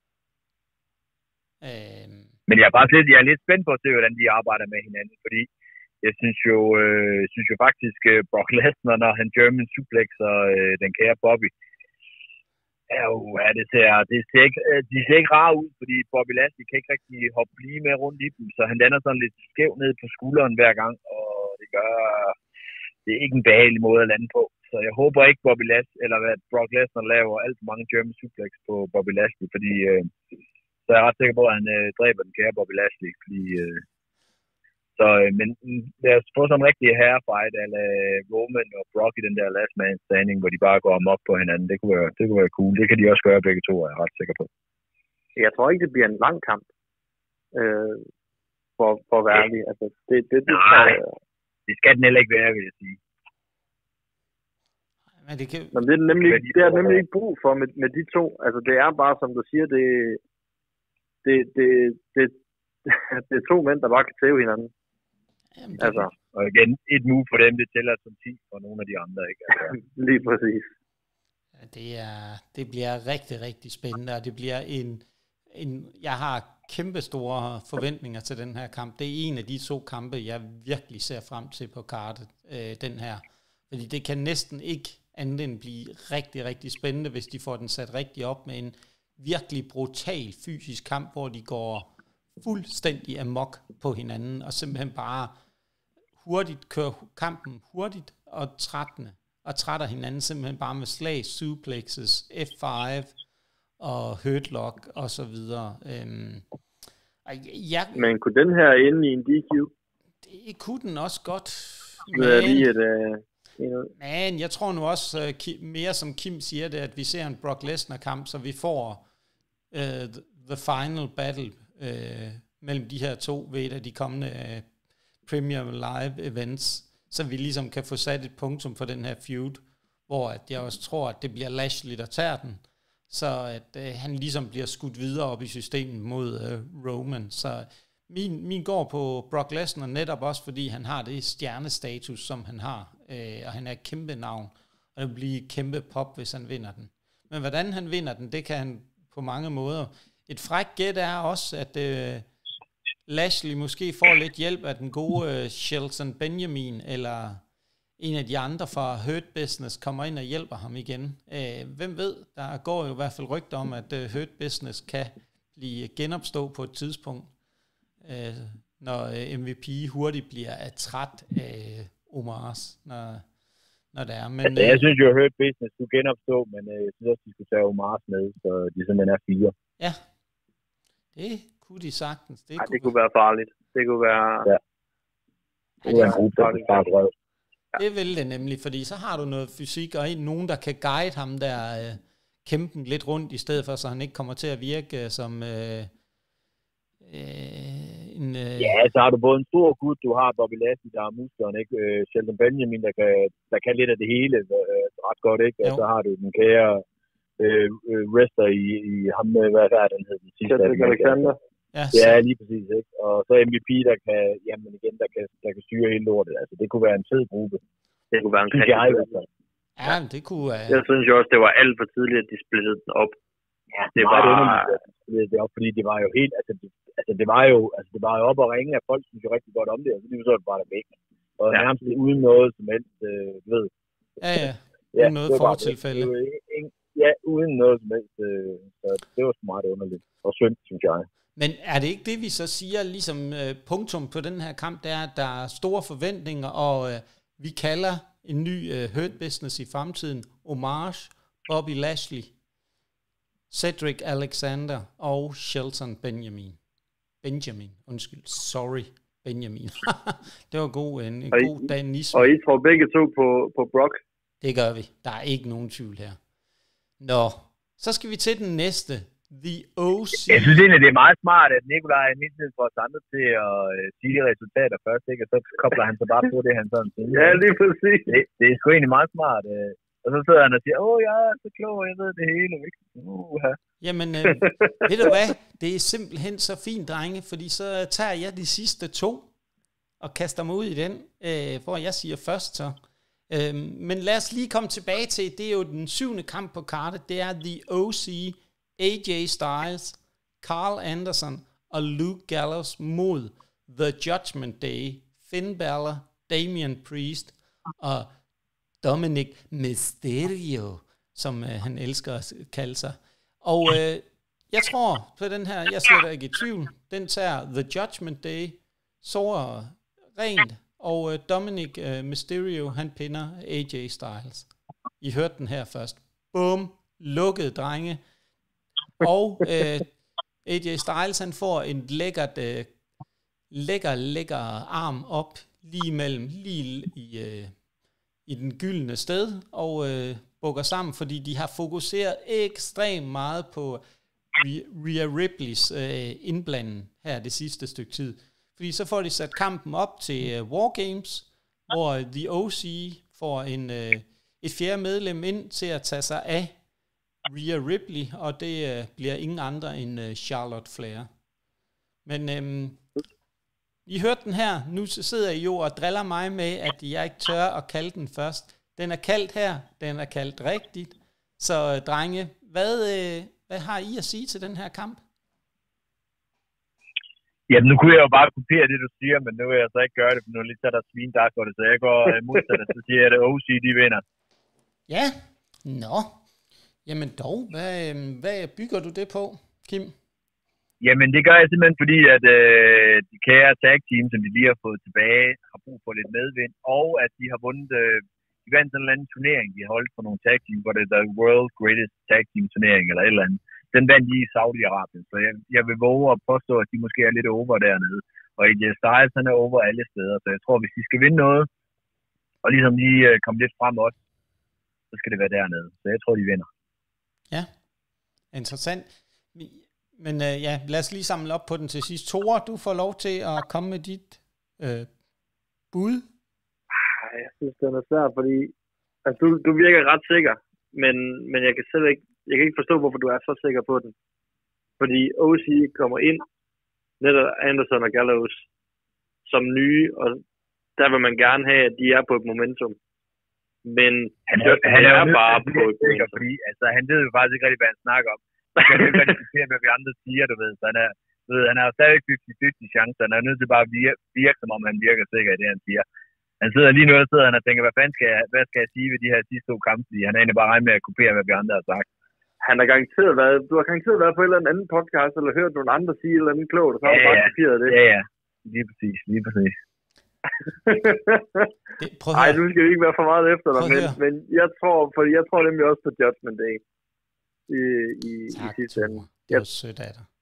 Øhm. Men jeg er bare lidt, jeg er lidt spændt på at se, hvordan de arbejder med hinanden, fordi jeg synes jo, øh, synes jo faktisk, uh, Brock Lesnar, når han German suplexer øh, den kære Bobby, er jo, ja, det ser, det ser ikke, de ser ikke rare ud, fordi Bobby Lashley kan ikke rigtig hoppe lige med rundt i dem, så han lander sådan lidt skæv ned på skulderen hver gang, og det gør, det er ikke en behagelig måde at lande på. Så jeg håber ikke, Bobby Lashley, eller at Brock Lesnar laver alt for mange German suplex på Bobby Lashley, fordi øh, så er jeg ret sikker på, at han øh, dræber den kære Bobby Lashley, fordi øh, så, øh, men lad os få sådan en rigtig herrefight, eller Roman og Brock i den der last man standing, hvor de bare går amok på hinanden. Det kunne være, det kunne være cool. Det kan de også gøre begge to, er jeg ret sikker på. Jeg tror ikke, det bliver en lang kamp, øh, for, for at være ærlig. Altså, det, det, det, Nej, det, det skal den heller ikke være, vil jeg sige. Men det, kan... Men det er nemlig, det er nemlig ikke brug for med, med de to. Altså, det er bare, som du siger, det, det, det, det, det er to mænd, der bare kan tæve hinanden. Jamen, altså. Og igen, et move for dem, det tæller som ti for nogle af de andre, ikke? Altså. Lige præcis. Ja, det, er, det bliver rigtig, rigtig spændende, og det bliver en, en... Jeg har kæmpe store forventninger til den her kamp. Det er en af de to kampe, jeg virkelig ser frem til på kartet, øh, den her. Fordi det kan næsten ikke andet end blive rigtig, rigtig spændende, hvis de får den sat rigtig op med en virkelig brutal fysisk kamp, hvor de går fuldstændig amok på hinanden, og simpelthen bare hurtigt kører kampen hurtigt og trættende, og trætter hinanden simpelthen bare med slag, suplexes, F fem og hurtlock og så videre. Øhm, jeg, Men kunne den her ende i en D Q? Det kunne den også godt. Men, lige et, uh, men jeg tror nu også, uh, mere som Kim siger det, at vi ser en Brock Lesnar-kamp, så vi får uh, the, the final battle uh, mellem de her to ved et af de kommende uh, Premier Live events, så vi ligesom kan få sat et punktum for den her feud, hvor at jeg også tror, at det bliver Lashley, der tager den, så at øh, han ligesom bliver skudt videre op i systemet mod øh, Roman. Så min, min går på Brock Lesnar netop også, fordi han har det stjernestatus, som han har, øh, og han er et kæmpe navn, og det bliver et kæmpe pop, hvis han vinder den. Men hvordan han vinder den, det kan han på mange måder. Et fræk gæt er også, at øh, Lashley måske får lidt hjælp af den gode øh, Shelton Benjamin, eller en af de andre fra Hurt Business kommer ind og hjælper ham igen. Øh, hvem ved, der går jo i hvert fald rygter om, at øh, Hurt Business kan blive genopstå på et tidspunkt, øh, når øh, M V P hurtigt bliver træt af Omars, når, når det er. Men, altså, jeg synes jo, at Hurt Business skulle genopstå, men øh, jeg synes også, de skulle tage Omars med, så de simpelthen er fire. Ja, det kunne de sagtens. Det, Ej, kunne, det kunne være farligt. Det kunne være... Ja. Det kunne være en gruppe, der kunne starte røv. Det vil det nemlig, fordi så har du noget fysik, og nogen, der kan guide ham der, øh, kæmpen lidt rundt, i stedet for, så han ikke kommer til at virke øh, som øh, øh, en... Øh... Ja, så har du både en stor gut, du har Bobby Lashley, der har musklerne, ikke? Øh, Shelton Benjamin, der kan, der kan lidt af det hele øh, ret godt, ikke? Og jo. Så har du den kære øh, øh, wrestler i, i ham, hvad er den hed? Den sidste, Cedric Alexander. Ja, ja, lige præcis, ikke? Og så M V P, der kan, jamen igen, der kan, der kan styre hele lortet. Altså, det kunne være en fed gruppe. Det kunne være en rigtig gruppe. Ja, det kunne... Uh... Jeg synes jo også, det var alt for tidligt, at de splittede den op. Ja, det var underligt, at de splittede det op, fordi det var jo helt, altså, det, altså, det var jo, altså, det var jo op og ringe, at folk synes jo rigtig godt om det, og så lige så var det bare der væk. Og ja. Nærmest uden noget som helst, øh, ved. Ja, ja. Uden ja, noget fortilfælde. Ja, uden noget som helst. Øh, så det var så meget underligt. Og synd, synes jeg. Men er det ikke det, vi så siger, ligesom øh, punktum på den her kamp, det er, at der er store forventninger, og øh, vi kalder en ny øh, Hurt Business i fremtiden Omars, Bobby Lashley, Cedric Alexander og Shelton Benjamin. Benjamin, undskyld, sorry, Benjamin. Det var god, en, en god I, danisme. Og I tror begge to på, på Brock? Det gør vi. Der er ikke nogen tvivl her. Nå, så skal vi til den næste. The O C. Jeg synes egentlig, det er meget smart, at Nikolaj er mindst for os andre til at uh, sige resultater først, ikke? Og så kobler han så bare på det, han sådan siger. Ja, lige præcis. Det, det er sgu egentlig meget smart. Uh, og så sidder han og siger, åh, jeg er så klog, jeg ved det hele. Uh-huh. Jamen, øh, ved du hvad? Det er simpelthen så fint, drenge, fordi så tager jeg de sidste to og kaster mig ud i den, øh, hvor jeg siger først så. Øh, men lad os lige komme tilbage til, det er jo den syvende kamp på kartet, det er The O C, A J Styles, Carl Anderson og Luke Gallows mod The Judgment Day, Finn Balor, Damian Priest og Dominic Mysterio, som øh, han elsker at kalde sig. Og øh, jeg tror på den her, jeg slet ikke i tvivl, den tager The Judgment Day, så rent, og øh, Dominic øh, Mysterio, han pinder A J Styles. I hørte den her først. Bum, lukket, drenge. Og øh, A J Styles, han får en lækkert, øh, lækker, lækker arm op lige imellem, lige i, øh, i den gyldne sted, og øh, bukker sammen, fordi de har fokuseret ekstremt meget på Rhea Ripleys øh, indblanden her det sidste stykke tid. Fordi så får de sat kampen op til øh, War Games, hvor The O C får en, øh, et fjerde medlem ind til at tage sig af Rhea Ripley, og det øh, bliver ingen andre end øh, Charlotte Flair. Men øh, I hørte den her, nu sidder I jo og driller mig med, at jeg ikke tør at kalde den først. Den er kaldt her, den er kaldt rigtigt. Så øh, drenge, hvad, øh, hvad har I at sige til den her kamp? Jamen, nu kunne jeg jo bare kopiere det, du siger, men nu vil jeg så ikke gøre det, for nu er lidt så der svin, der går det, så jeg går modsat, så siger jeg, at O C, de vinder. Ja, nå. Jamen dog, hvad, hvad bygger du det på, Kim? Jamen, det gør jeg simpelthen, fordi at øh, de kære tag team, som de lige har fået tilbage, har brug for lidt medvind, og at de har vundet, øh, de vandt sådan en eller anden turnering, de har holdt for nogle tag team, hvor det er The World Greatest Tag Team turnering, eller et eller andet. Den vandt de i Saudi-Arabien, så jeg, jeg vil våge at påstå, at de måske er lidt over dernede. Og A J Styles, han er over alle steder, så jeg tror, hvis de skal vinde noget, og ligesom lige øh, komme lidt frem også, så skal det være dernede. Så jeg tror, de vinder. Ja, interessant. Men øh, ja, lad os lige samle op på den til sidst. Tore, du får lov til at komme med dit øh, bud. Jeg synes, det er svært, fordi altså, du, du virker ret sikker, men, men jeg kan selv ikke, jeg kan ikke forstå, hvorfor du er så sikker på den. Fordi O C kommer ind, netop Anderson og Gallows, som nye, og der vil man gerne have, at de er på et momentum. Men han er, han er, han er bare på sikker, fordi altså, han ved jo faktisk ikke rigtig, hvad han snakker om. Han kan jo ikke rigtig diskutere, hvad vi andre siger, du ved. Så han er, du ved, han har stadig halvtreds halvtreds chance. Han er nødt til bare at virke, virke, som om han virker sikker i det, han siger. Han sidder lige nu, der sidder han og tænker, hvad fanden skal jeg, hvad skal jeg sige ved de her sidste to kampe? Han er egentlig bare regnet med at kopiere, hvad vi andre har sagt. Han har garanteret været, du har garanteret været på en eller anden podcast, eller hørt nogle andre sige et eller andet klogt, og så har ja, du bare kopieret det. Ja, ja. Lige præcis, lige præcis. det, Ej, nu skal vi ikke være for meget efter dig, men, men jeg tror, for jeg tror nemlig også på Judgment Day i, i, tak, i sidste ende. Det var sødt af dig.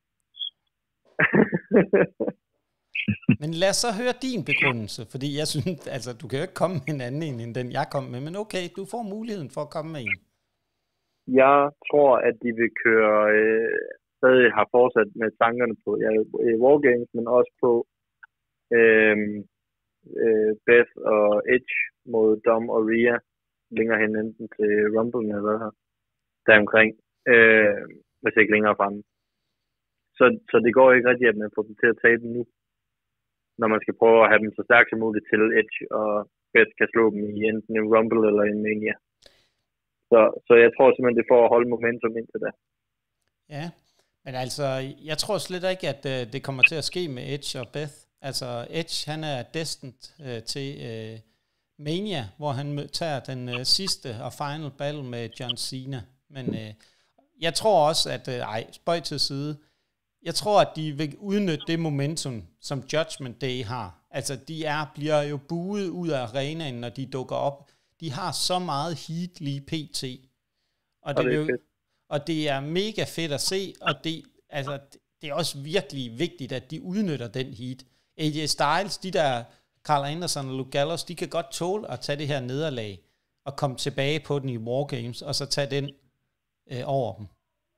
Men lad os så høre din begrundelse, fordi jeg synes, altså du kan jo ikke komme med en anden end den, jeg kom med, men okay, du får muligheden for at komme med en. Jeg tror, at de vil køre, øh, stadig har fortsat med tankerne på ja, Wargames, men også på øh, øh, Beth og Edge mod Dom og Rhea, længere hen enten til Rumble eller hvad her, deromkring, øh, hvis ikke længere fremme. Så, så det går ikke rigtigt, at man får dem til at tage dem nu, når man skal prøve at have dem så stærkt som muligt til Edge, og Beth kan slå dem i enten en Rumble eller en Mania. Så, så jeg tror simpelthen, det får at holde momentum indtil da. Ja, men altså, jeg tror slet ikke, at uh, det kommer til at ske med Edge og Beth. Altså, Edge, han er destined uh, til uh, Mania, hvor han tager den uh, sidste og final battle med John Cena. Men uh, jeg tror også, at, uh, ej, spøj til side, jeg tror, at de vil udnytte det momentum, som Judgment Day har. Altså, de er, bliver jo buet ud af arenaen, når de dukker op. De har så meget heat lige pt. Og det, og det, er, jo, og det er mega fedt at se, og det, altså, det er også virkelig vigtigt, at de udnytter den heat. A J Styles, de der Carl Anderson og Luke Gallows, de kan godt tåle at tage det her nederlag, og komme tilbage på den i Wargames, og så tage den øh, over dem.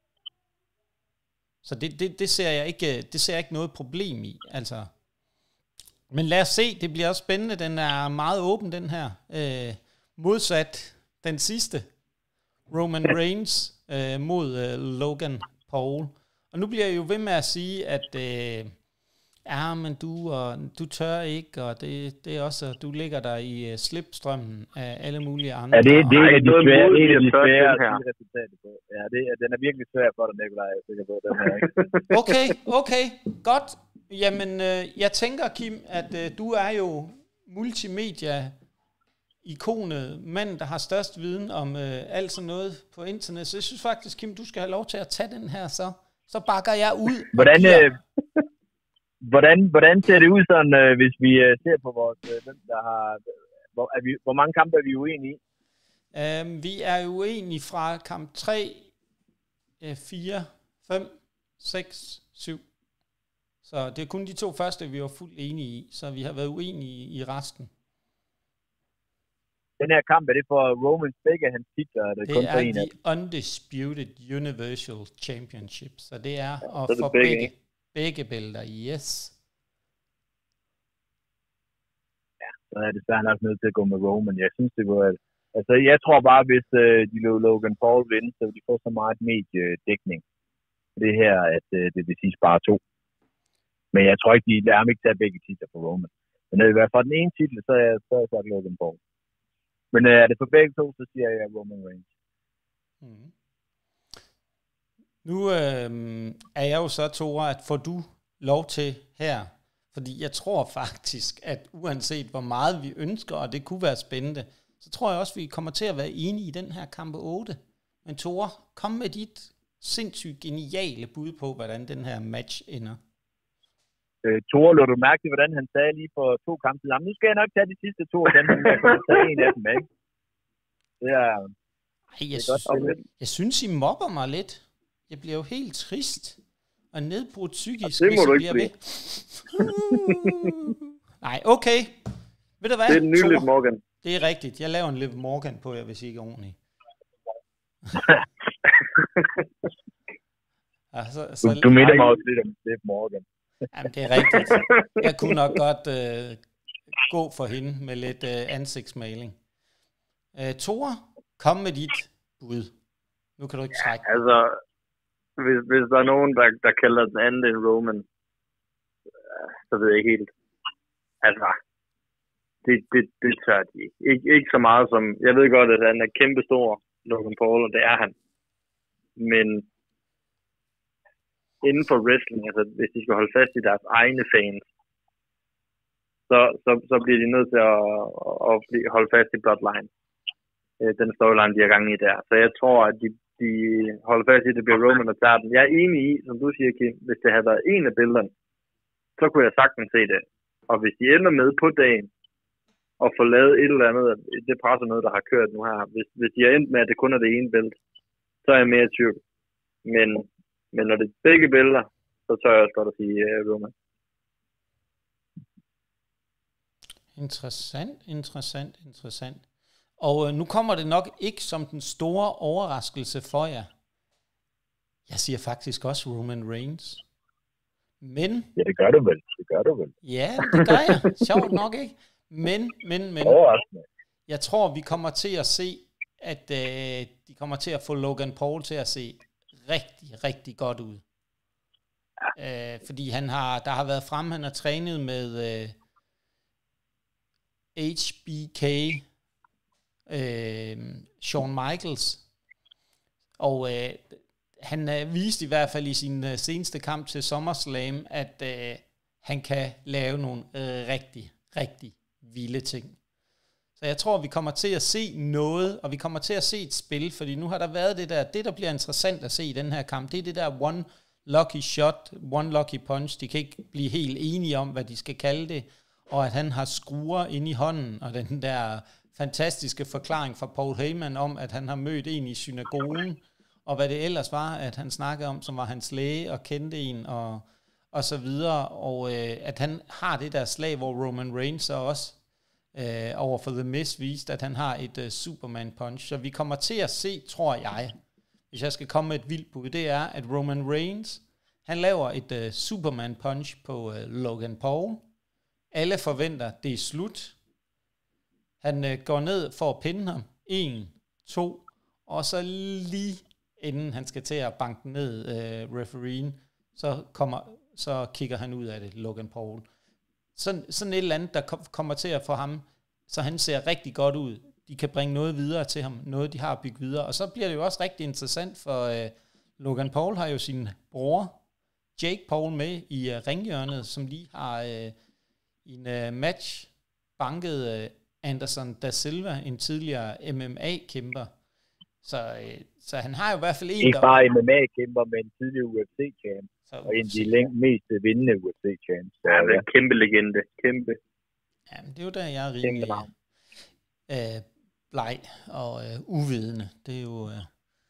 Så det, det, det, ser jeg ikke, det ser jeg ikke noget problem i, altså. Men lad os se, det bliver også spændende, den er meget åben, den her. Øh, modsat den sidste, Roman Reigns øh, mod øh, Logan Paul. Og nu bliver jeg jo ved med at sige, at øh, ja, men du, og, du tør ikke, og det, det er også, du ligger der i uh, slipstrømmen af alle mulige andre. Ja, det, det er de svære, det er de svære resultater på. Ja, det, den er virkelig svær for dig, Nikolaj, jeg er sikker på, den her, ikke? Okay, okay, godt. Jamen, øh, jeg tænker, Kim, at øh, du er jo multimedia ikonet, mand, der har størst viden om øh, alt sådan noget på internet. Så jeg synes faktisk, Kim, du skal have lov til at tage den her, så, så bakker jeg ud. Hvordan, øh, hvordan, hvordan ser det ud sådan, øh, hvis vi øh, ser på vores, øh, hvem der har, hvor, er vi, hvor mange kampe er vi uenige i? Um, vi er uenige fra kamp tre, fire, fem, seks, syv. Så det er kun de to første, vi var fuldt enige i, så vi har været uenige i resten. Den her kamp, er det for Romans begge hans titler? Er det det kun er for en the Undisputed Universal Championship, så det er ja, at få begge, begge, begge bælter, yes. Ja, så er det svært nok nødt til at gå med Roman. Jeg synes, det var... Altså, jeg tror bare, hvis uh, de lå Logan Paul vinde, så vil de få så meget mediedækning. Det her, at uh, det vil sige bare to. Men jeg tror ikke, de lader ham ikke tage begge titler på Roman. Men når det er for den ene titel, så er jeg så er jeg Logan Paul. Men øh, er det for begge to, så siger jeg Roman Reigns. Mm. Nu øh, er jeg jo så, Tore, at får du lov til her, fordi jeg tror faktisk, at uanset hvor meget vi ønsker, og det kunne være spændende, så tror jeg også, at vi kommer til at være enige i den her kamp otte. Men Tore, kom med dit sindssygt geniale bud på, hvordan den her match ender. Øh, Tore, lå du mærke til, hvordan han sagde lige for to kampe til ham? Nu skal jeg nok tage de sidste to, og dem jeg kunne tage en af dem, ikke? Det er... Ej, jeg, det er synes, godt, jeg synes, I mobber mig lidt. Jeg bliver jo helt trist og nedbrudt psykisk, ja, det må hvis du jeg ikke bliver ved. Nej, okay. Ved du hvad? Det er den nye Liv Morgan. Det er rigtigt. Jeg laver en Liv Morgan på jer, hvis I ikke er ordentligt. altså, så, du du minder mig også lidt om Liv Morgan. Jamen, det er rigtigt. Jeg kunne nok godt øh, gå for hende med lidt øh, ansigtsmaling. Øh, Tore, kom med dit bud. Nu kan du ikke trække. Ja, altså, hvis, hvis der er nogen, der, der kalder den anden en Roman, så ved jeg ikke helt. Altså, det, det, det tør de ikke. ikke. Ikke så meget som, jeg ved godt, at han er kæmpestor, Logan Paul, og det er han. Men inden for wrestling, altså hvis de skal holde fast i deres egne fans, så, så, så bliver de nødt til at, at, at holde fast i Bloodline. Den storyline, de har gang i der. Så jeg tror, at de, de holder fast i, at det bliver Roman, der tager den. Jeg er enig i, som du siger, Kim, hvis det havde været en af billederne, så kunne jeg sagtens se det. Og hvis de ender med på dagen, og får lavet et eller andet, det presser noget, der har kørt nu her. Hvis, hvis de er endt med, at det kun er det ene billede, så er jeg mere i tvivl. Men, men når det er begge billeder, så tør jeg også godt at sige uh, Roman. Interessant, interessant, interessant. Og øh, nu kommer det nok ikke som den store overraskelse for jer. Jeg siger faktisk også Roman Reigns. Men... Ja, det gør du vel. Det gør du vel. Ja, det gør jeg. Sjovt nok, ikke? Men, men, men... Jeg tror, vi kommer til at se, at øh, de kommer til at få Logan Paul til at se rigtig, rigtig godt ud. Ja. Øh, fordi han har, der har været frem, han har trænet med øh, H B K, øh, Shawn Michaels, og øh, han øh, viste i hvert fald i sin øh, seneste kamp til SummerSlam, at øh, han kan lave nogle øh, rigtig, rigtig vilde ting. Så jeg tror, vi kommer til at se noget, og vi kommer til at se et spil, fordi nu har der været det der, det der bliver interessant at se i den her kamp, det er det der one lucky shot, one lucky punch. De kan ikke blive helt enige om, hvad de skal kalde det, og at han har skruer inde i hånden, og den der fantastiske forklaring fra Paul Heyman om, at han har mødt en i synagogen, og hvad det ellers var, at han snakkede om, som var hans læge, og kendte en, og, og så videre, og øh, at han har det der slag, hvor Roman Reigns så også øh, over for The Miz viste, at han har et uh, Superman punch. Så vi kommer til at se, tror jeg, hvis jeg skal komme med et vildt bud, det er, at Roman Reigns, han laver et uh, Superman punch på uh, Logan Paul. Alle forventer, det er slut. Han uh, går ned for at pinde ham. En, to, og så lige inden han skal til at banke ned uh, refereen, så, kommer, så kigger han ud af det, Logan Paul. Sådan, sådan et eller andet, der kom, kommer til at få ham, så han ser rigtig godt ud. De kan bringe noget videre til ham, noget de har bygget videre. Og så bliver det jo også rigtig interessant, for uh, Logan Paul har jo sin bror, Jake Paul, med i uh, ringhjørnet, som lige har uh, i en uh, match banket uh, Anderson da Silva, en tidligere M M A-kæmper. Så, uh, så han har jo i hvert fald en, ikke bare M M A-kæmper, men en tidligere U F C-champ. Og en af de læng- mest vindende U F C-champs. Ja, det er en kæmpe legende. Kæmpe. Ja, men det er jo der, jeg er rimelig øh, bleg og øh, uvidende. Det er jo... Øh.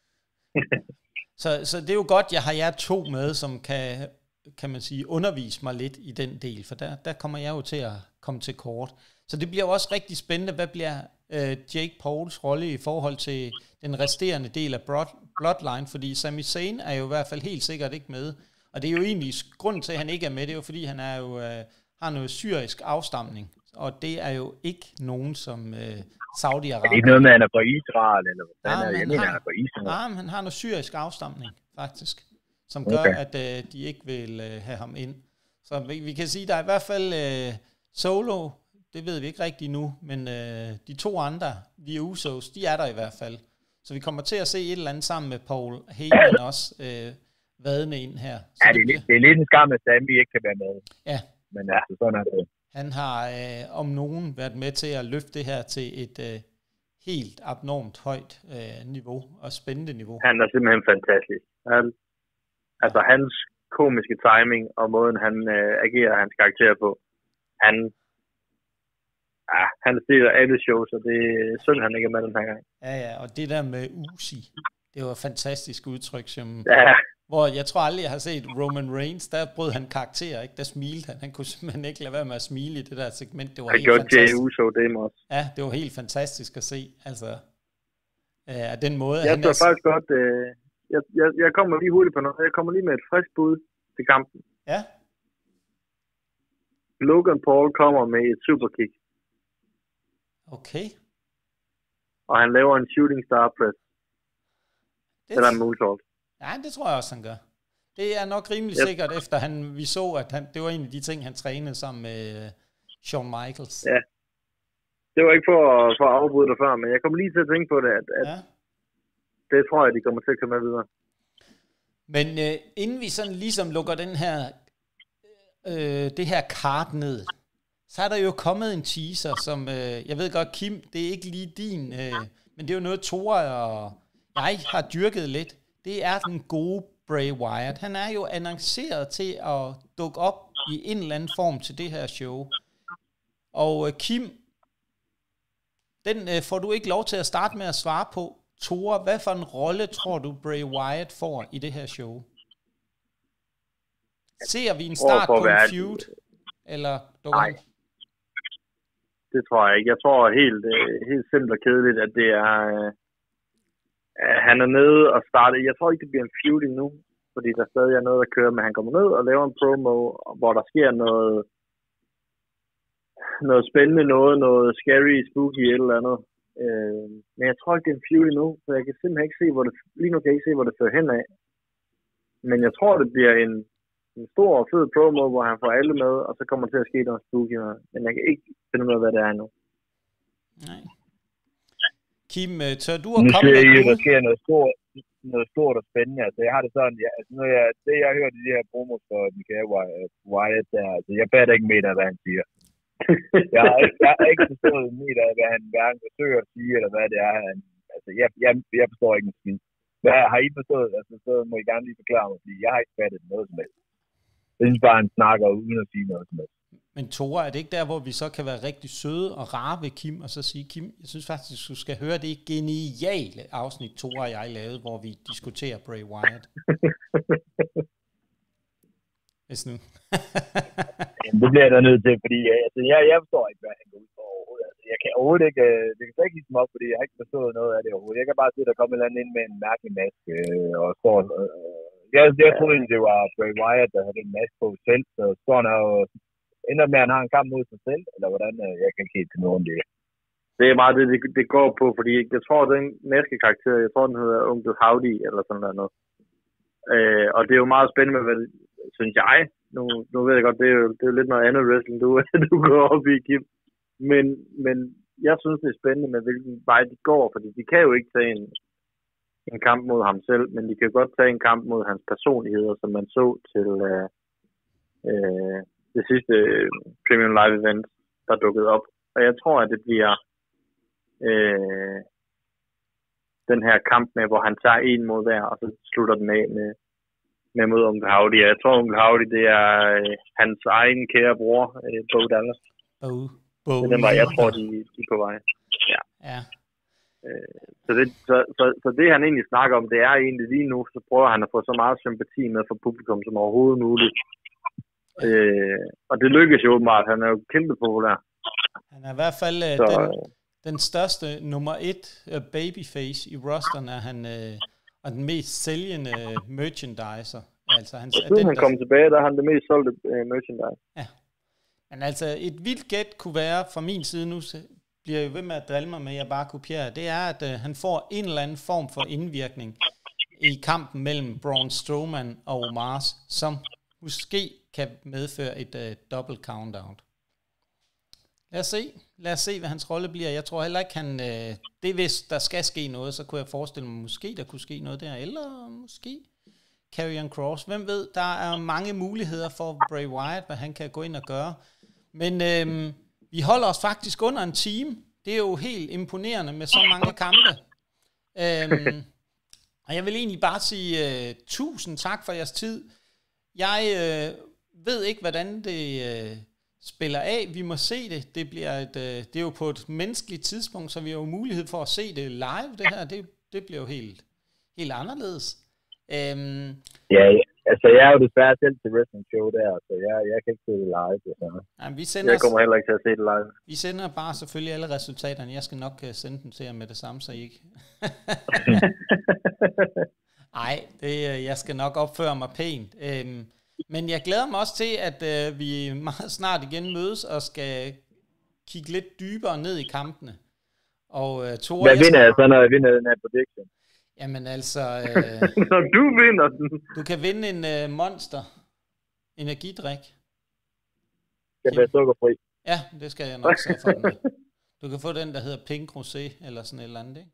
så, så det er jo godt, jeg har jer to med, som kan, kan man sige, undervise mig lidt i den del, for der, der kommer jeg jo til at komme til kort. Så det bliver jo også rigtig spændende, hvad bliver øh, Jake Pauls rolle i forhold til den resterende del af Bloodline, fordi Sami Zayn er jo i hvert fald helt sikkert ikke med. Og det er jo egentlig grunden til, at han ikke er med, det er jo fordi, han er jo, øh, har noget syrisk afstamning. Og det er jo ikke nogen som øh, Saudi-Arabien. Det er ikke noget med, at han er fra Israel, eller hvad? Ja, han, er, han, mener, har, han er fra Israel. Ja, men han har noget syrisk afstamning, faktisk. Som gør, okay. at øh, de ikke vil øh, have ham ind. Så vi, vi kan sige, at der er i hvert fald øh, Solo, det ved vi ikke rigtigt nu, men øh, de to andre, de Usos, de er der i hvert fald. Så vi kommer til at se et eller andet sammen med Paul Heyman også, øh, vadende ind her. Så ja, det er, lidt, det er lidt en skam, at Sami ikke kan være med. Ja. Men altså, sådan er det. Han har øh, om nogen været med til at løfte det her til et øh, helt abnormt højt øh, niveau og spændende niveau. Han er simpelthen fantastisk. Han, altså hans komiske timing og måden, han øh, agerer hans karakter på. Han, ja, han stiller alle shows, og det er synd, han ikke er med den her gang. Ja, ja, og det der med Uzi, det var et fantastisk udtryk, som... Ja. Hvor jeg tror aldrig, jeg har set Roman Reigns, der brød han karakter, ikke? Der smilte han. Han kunne simpelthen ikke lade være med at smile i det der segment. Det var han helt gjorde fantastisk. Jey Uso det også. Ja, det var helt fantastisk at se. Altså, øh, den måde... Jeg han tror er... faktisk godt... Øh, jeg, jeg, jeg kommer lige hurtigt på noget. Jeg kommer lige med et frisk bud til kampen. Ja. Logan Paul kommer med et superkick. Okay. Og han laver en shooting star press. Det Eller en moonsault. Ja, det tror jeg også, han gør. Det er nok rimelig yep. sikkert, efter han, vi så, at han, det var en af de ting, han trænede sammen med uh, Shawn Michaels. Ja. det var ikke for, for at afbryde dig før, men jeg kom lige til at tænke på det, at, at ja. Det tror jeg, de kommer til at komme med videre. Men øh, inden vi sådan ligesom lukker den her, øh, det her kart ned, så er der jo kommet en teaser, som, øh, jeg ved godt, Kim, det er ikke lige din, øh, men det er jo noget, Tore og jeg har dyrket lidt. Det er den gode Bray Wyatt. Han er jo annonceret til at dukke op i en eller anden form til det her show. Og øh, Kim, den øh, får du ikke lov til at starte med at svare på. Tore, hvad for en rolle tror du, Bray Wyatt får i det her show? Ser vi en start på en feud? Eller nej, det tror jeg ikke. Jeg tror helt, helt simpelt og kedeligt, at det er, at han er nede og starter. Jeg tror ikke, det bliver en feud endnu, fordi der stadig er noget at køre, men han kommer ned og laver en promo, hvor der sker noget, noget spændende, noget, noget scary, spooky, et eller andet. Øh, men jeg tror ikke, det er en feud endnu, så jeg kan simpelthen ikke se, hvor det, lige nu kan jeg ikke se, hvor det fører hen af. Men jeg tror, det bliver en, en stor og fed promo, hvor han får alle med, og så kommer til at ske noget spooky. Men jeg kan ikke finde ud af, hvad det er endnu. Nej. Kim, tør du at nu komme med Nu der sker noget stort, noget stort og spændende. Altså, jeg har det sådan, ja, altså, når jeg, det jeg har hørt i de her promos for Michael Wyatt, der, altså, jeg fatter ikke meter af, hvad han siger. jeg, har ikke, jeg har ikke forstået meter af, hvad han hverken forsøger at sige, eller hvad det er. Han, altså, jeg, jeg, jeg forstår ikke en skid. Hvad har I forstået? Altså, så må I gerne lige forklare mig, fordi jeg har ikke fattet noget som helst. Jeg synes bare, han snakker uden at sige noget som helst. Men Tore, er det ikke der, hvor vi så kan være rigtig søde og rare ved Kim, og så sige, Kim, jeg synes faktisk, du skal høre det geniale afsnit, Tore og jeg lavede, hvor vi diskuterer Bray Wyatt. Hvis nu. Det bliver jeg da nødt til, fordi altså, jeg, jeg forstår ikke, hvad han går ud for overhovedet. Altså, jeg kan overhovedet ikke, det kan slet ikke ligesom op, fordi jeg har ikke forstået noget af det overhovedet. Jeg kan bare se, at der kommer en eller anden ind med en mærkelig maske, øh, og står, øh, jeg, jeg troede egentlig, det var Bray Wyatt, der havde en maske på selv, så står han jo ender med, at han har en kamp mod sig selv, eller hvordan, jeg kan ikke helt til nogen det. Det er meget det, det, det går på, fordi jeg tror, at den maskekarakter, jeg tror, den hedder Onkel Howdy, eller sådan noget. Øh, og det er jo meget spændende, hvad det, synes jeg. Nu, nu ved jeg godt, det er jo, det er jo lidt noget andet wrestling, du, du går op i, Kim. Men, men jeg synes, det er spændende med, hvilken vej de går, fordi de kan jo ikke tage en, en kamp mod ham selv, men de kan godt tage en kamp mod hans personligheder, som man så til øh, øh, det sidste Premium Live Event, der dukkede op. Og jeg tror, at det bliver øh, den her kamp med, hvor han tager en mod hver, og så slutter den af med, med mod Onkel Howdy. Jeg tror, Onkel Howdy, det er øh, hans egen kære bror, øh, Bo Dallas. Bo. Bo. Det er den vej, jeg tror, de, de er på vej. Ja. Ja. Øh, så, det, så, så, så det, han egentlig snakker om, det er egentlig lige nu, så prøver han at få så meget sympati med for publikum som overhovedet muligt. Øh, og det lykkes jo åbenbart. Han er jo kæmpe populær. Han er i hvert fald øh, så, den, den største nummer et uh, babyface i rosteren, er han øh, og den mest sælgende merchandiser. Altså, han, siden den, han kom der... tilbage, der er han det mest solgte øh, merchandise. Ja. Men altså, et vildt gæt kunne være, fra min side nu, bliver jeg ved med at drille mig med, at jeg bare kopierer, det er, at øh, han får en eller anden form for indvirkning i kampen mellem Braun Strowman og Omars, som måske kan medføre et uh, double count-out. Lad os se. Lad os se, hvad hans rolle bliver. Jeg tror heller ikke, han... Uh, det hvis der skal ske noget, så kunne jeg forestille mig, måske der kunne ske noget der, eller måske Karrion Kross. Hvem ved, der er mange muligheder for Bray Wyatt, hvad han kan gå ind og gøre. Men uh, vi holder os faktisk under en time. Det er jo helt imponerende med så mange kampe. Uh, og jeg vil egentlig bare sige uh, tusind tak for jeres tid. Jeg øh, ved ikke, hvordan det øh, spiller af. Vi må se det. Det, bliver et, øh, det er jo på et menneskeligt tidspunkt, så vi har jo mulighed for at se det live. Det her, det, det bliver jo helt, helt anderledes. Øhm, ja, altså jeg er jo desværre selv til wrestling show der, så jeg, jeg kan ikke se det live. Ja, vi sender, jeg kommer heller ikke til at se det live. Vi sender bare selvfølgelig alle resultaterne. Jeg skal nok uh, sende dem til jer med det samme, så I ikke... Ej, det, jeg skal nok opføre mig pænt. Øhm, men jeg glæder mig også til, at øh, vi meget snart igen mødes og skal kigge lidt dybere ned i kampene. Og øh, Tore... Hvad vinder jeg så, når jeg vinder den her prediction? Jamen altså... Øh, når du vinder den. Du kan vinde en øh, Monster energidrik. Skal være sukkerfri? Ja, det skal jeg nok sørge for den. Du Du kan få den, der hedder Pink Rosé, eller sådan et eller andet, ikke?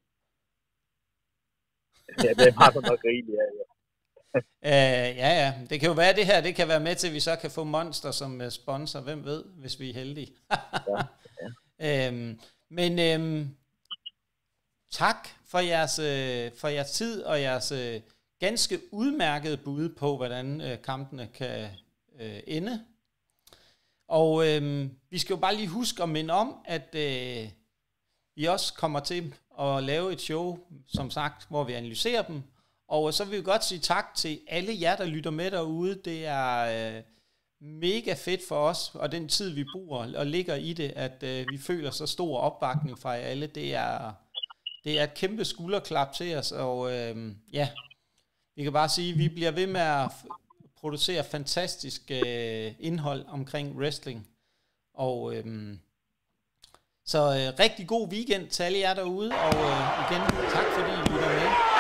Ja, det har du nok rigeligt af, ja. Uh, ja, ja. Det kan jo være, det her, det kan være med til, at vi så kan få Monster som uh, sponsor. Hvem ved, hvis vi er heldige. ja, ja. øhm, men øhm, tak for jeres, øh, for jeres tid og jeres øh, ganske udmærkede bud på, hvordan øh, kampene kan øh, ende. Og øh, vi skal jo bare lige huske at minde om, at øh, vi også kommer til at lave et show, som sagt, hvor vi analyserer dem. Og så vil vi godt sige tak til alle jer, der lytter med derude. Det er øh, mega fedt for os, og den tid, vi bruger og ligger i det, at øh, vi føler så stor opbakning fra jer alle. Det er, det er et kæmpe skulderklap til os, og øh, ja, vi kan bare sige, at vi bliver ved med at producere fantastisk øh, indhold omkring wrestling. Og øh, så øh, rigtig god weekend til alle jer derude, og øh, igen, tak fordi I lytter med.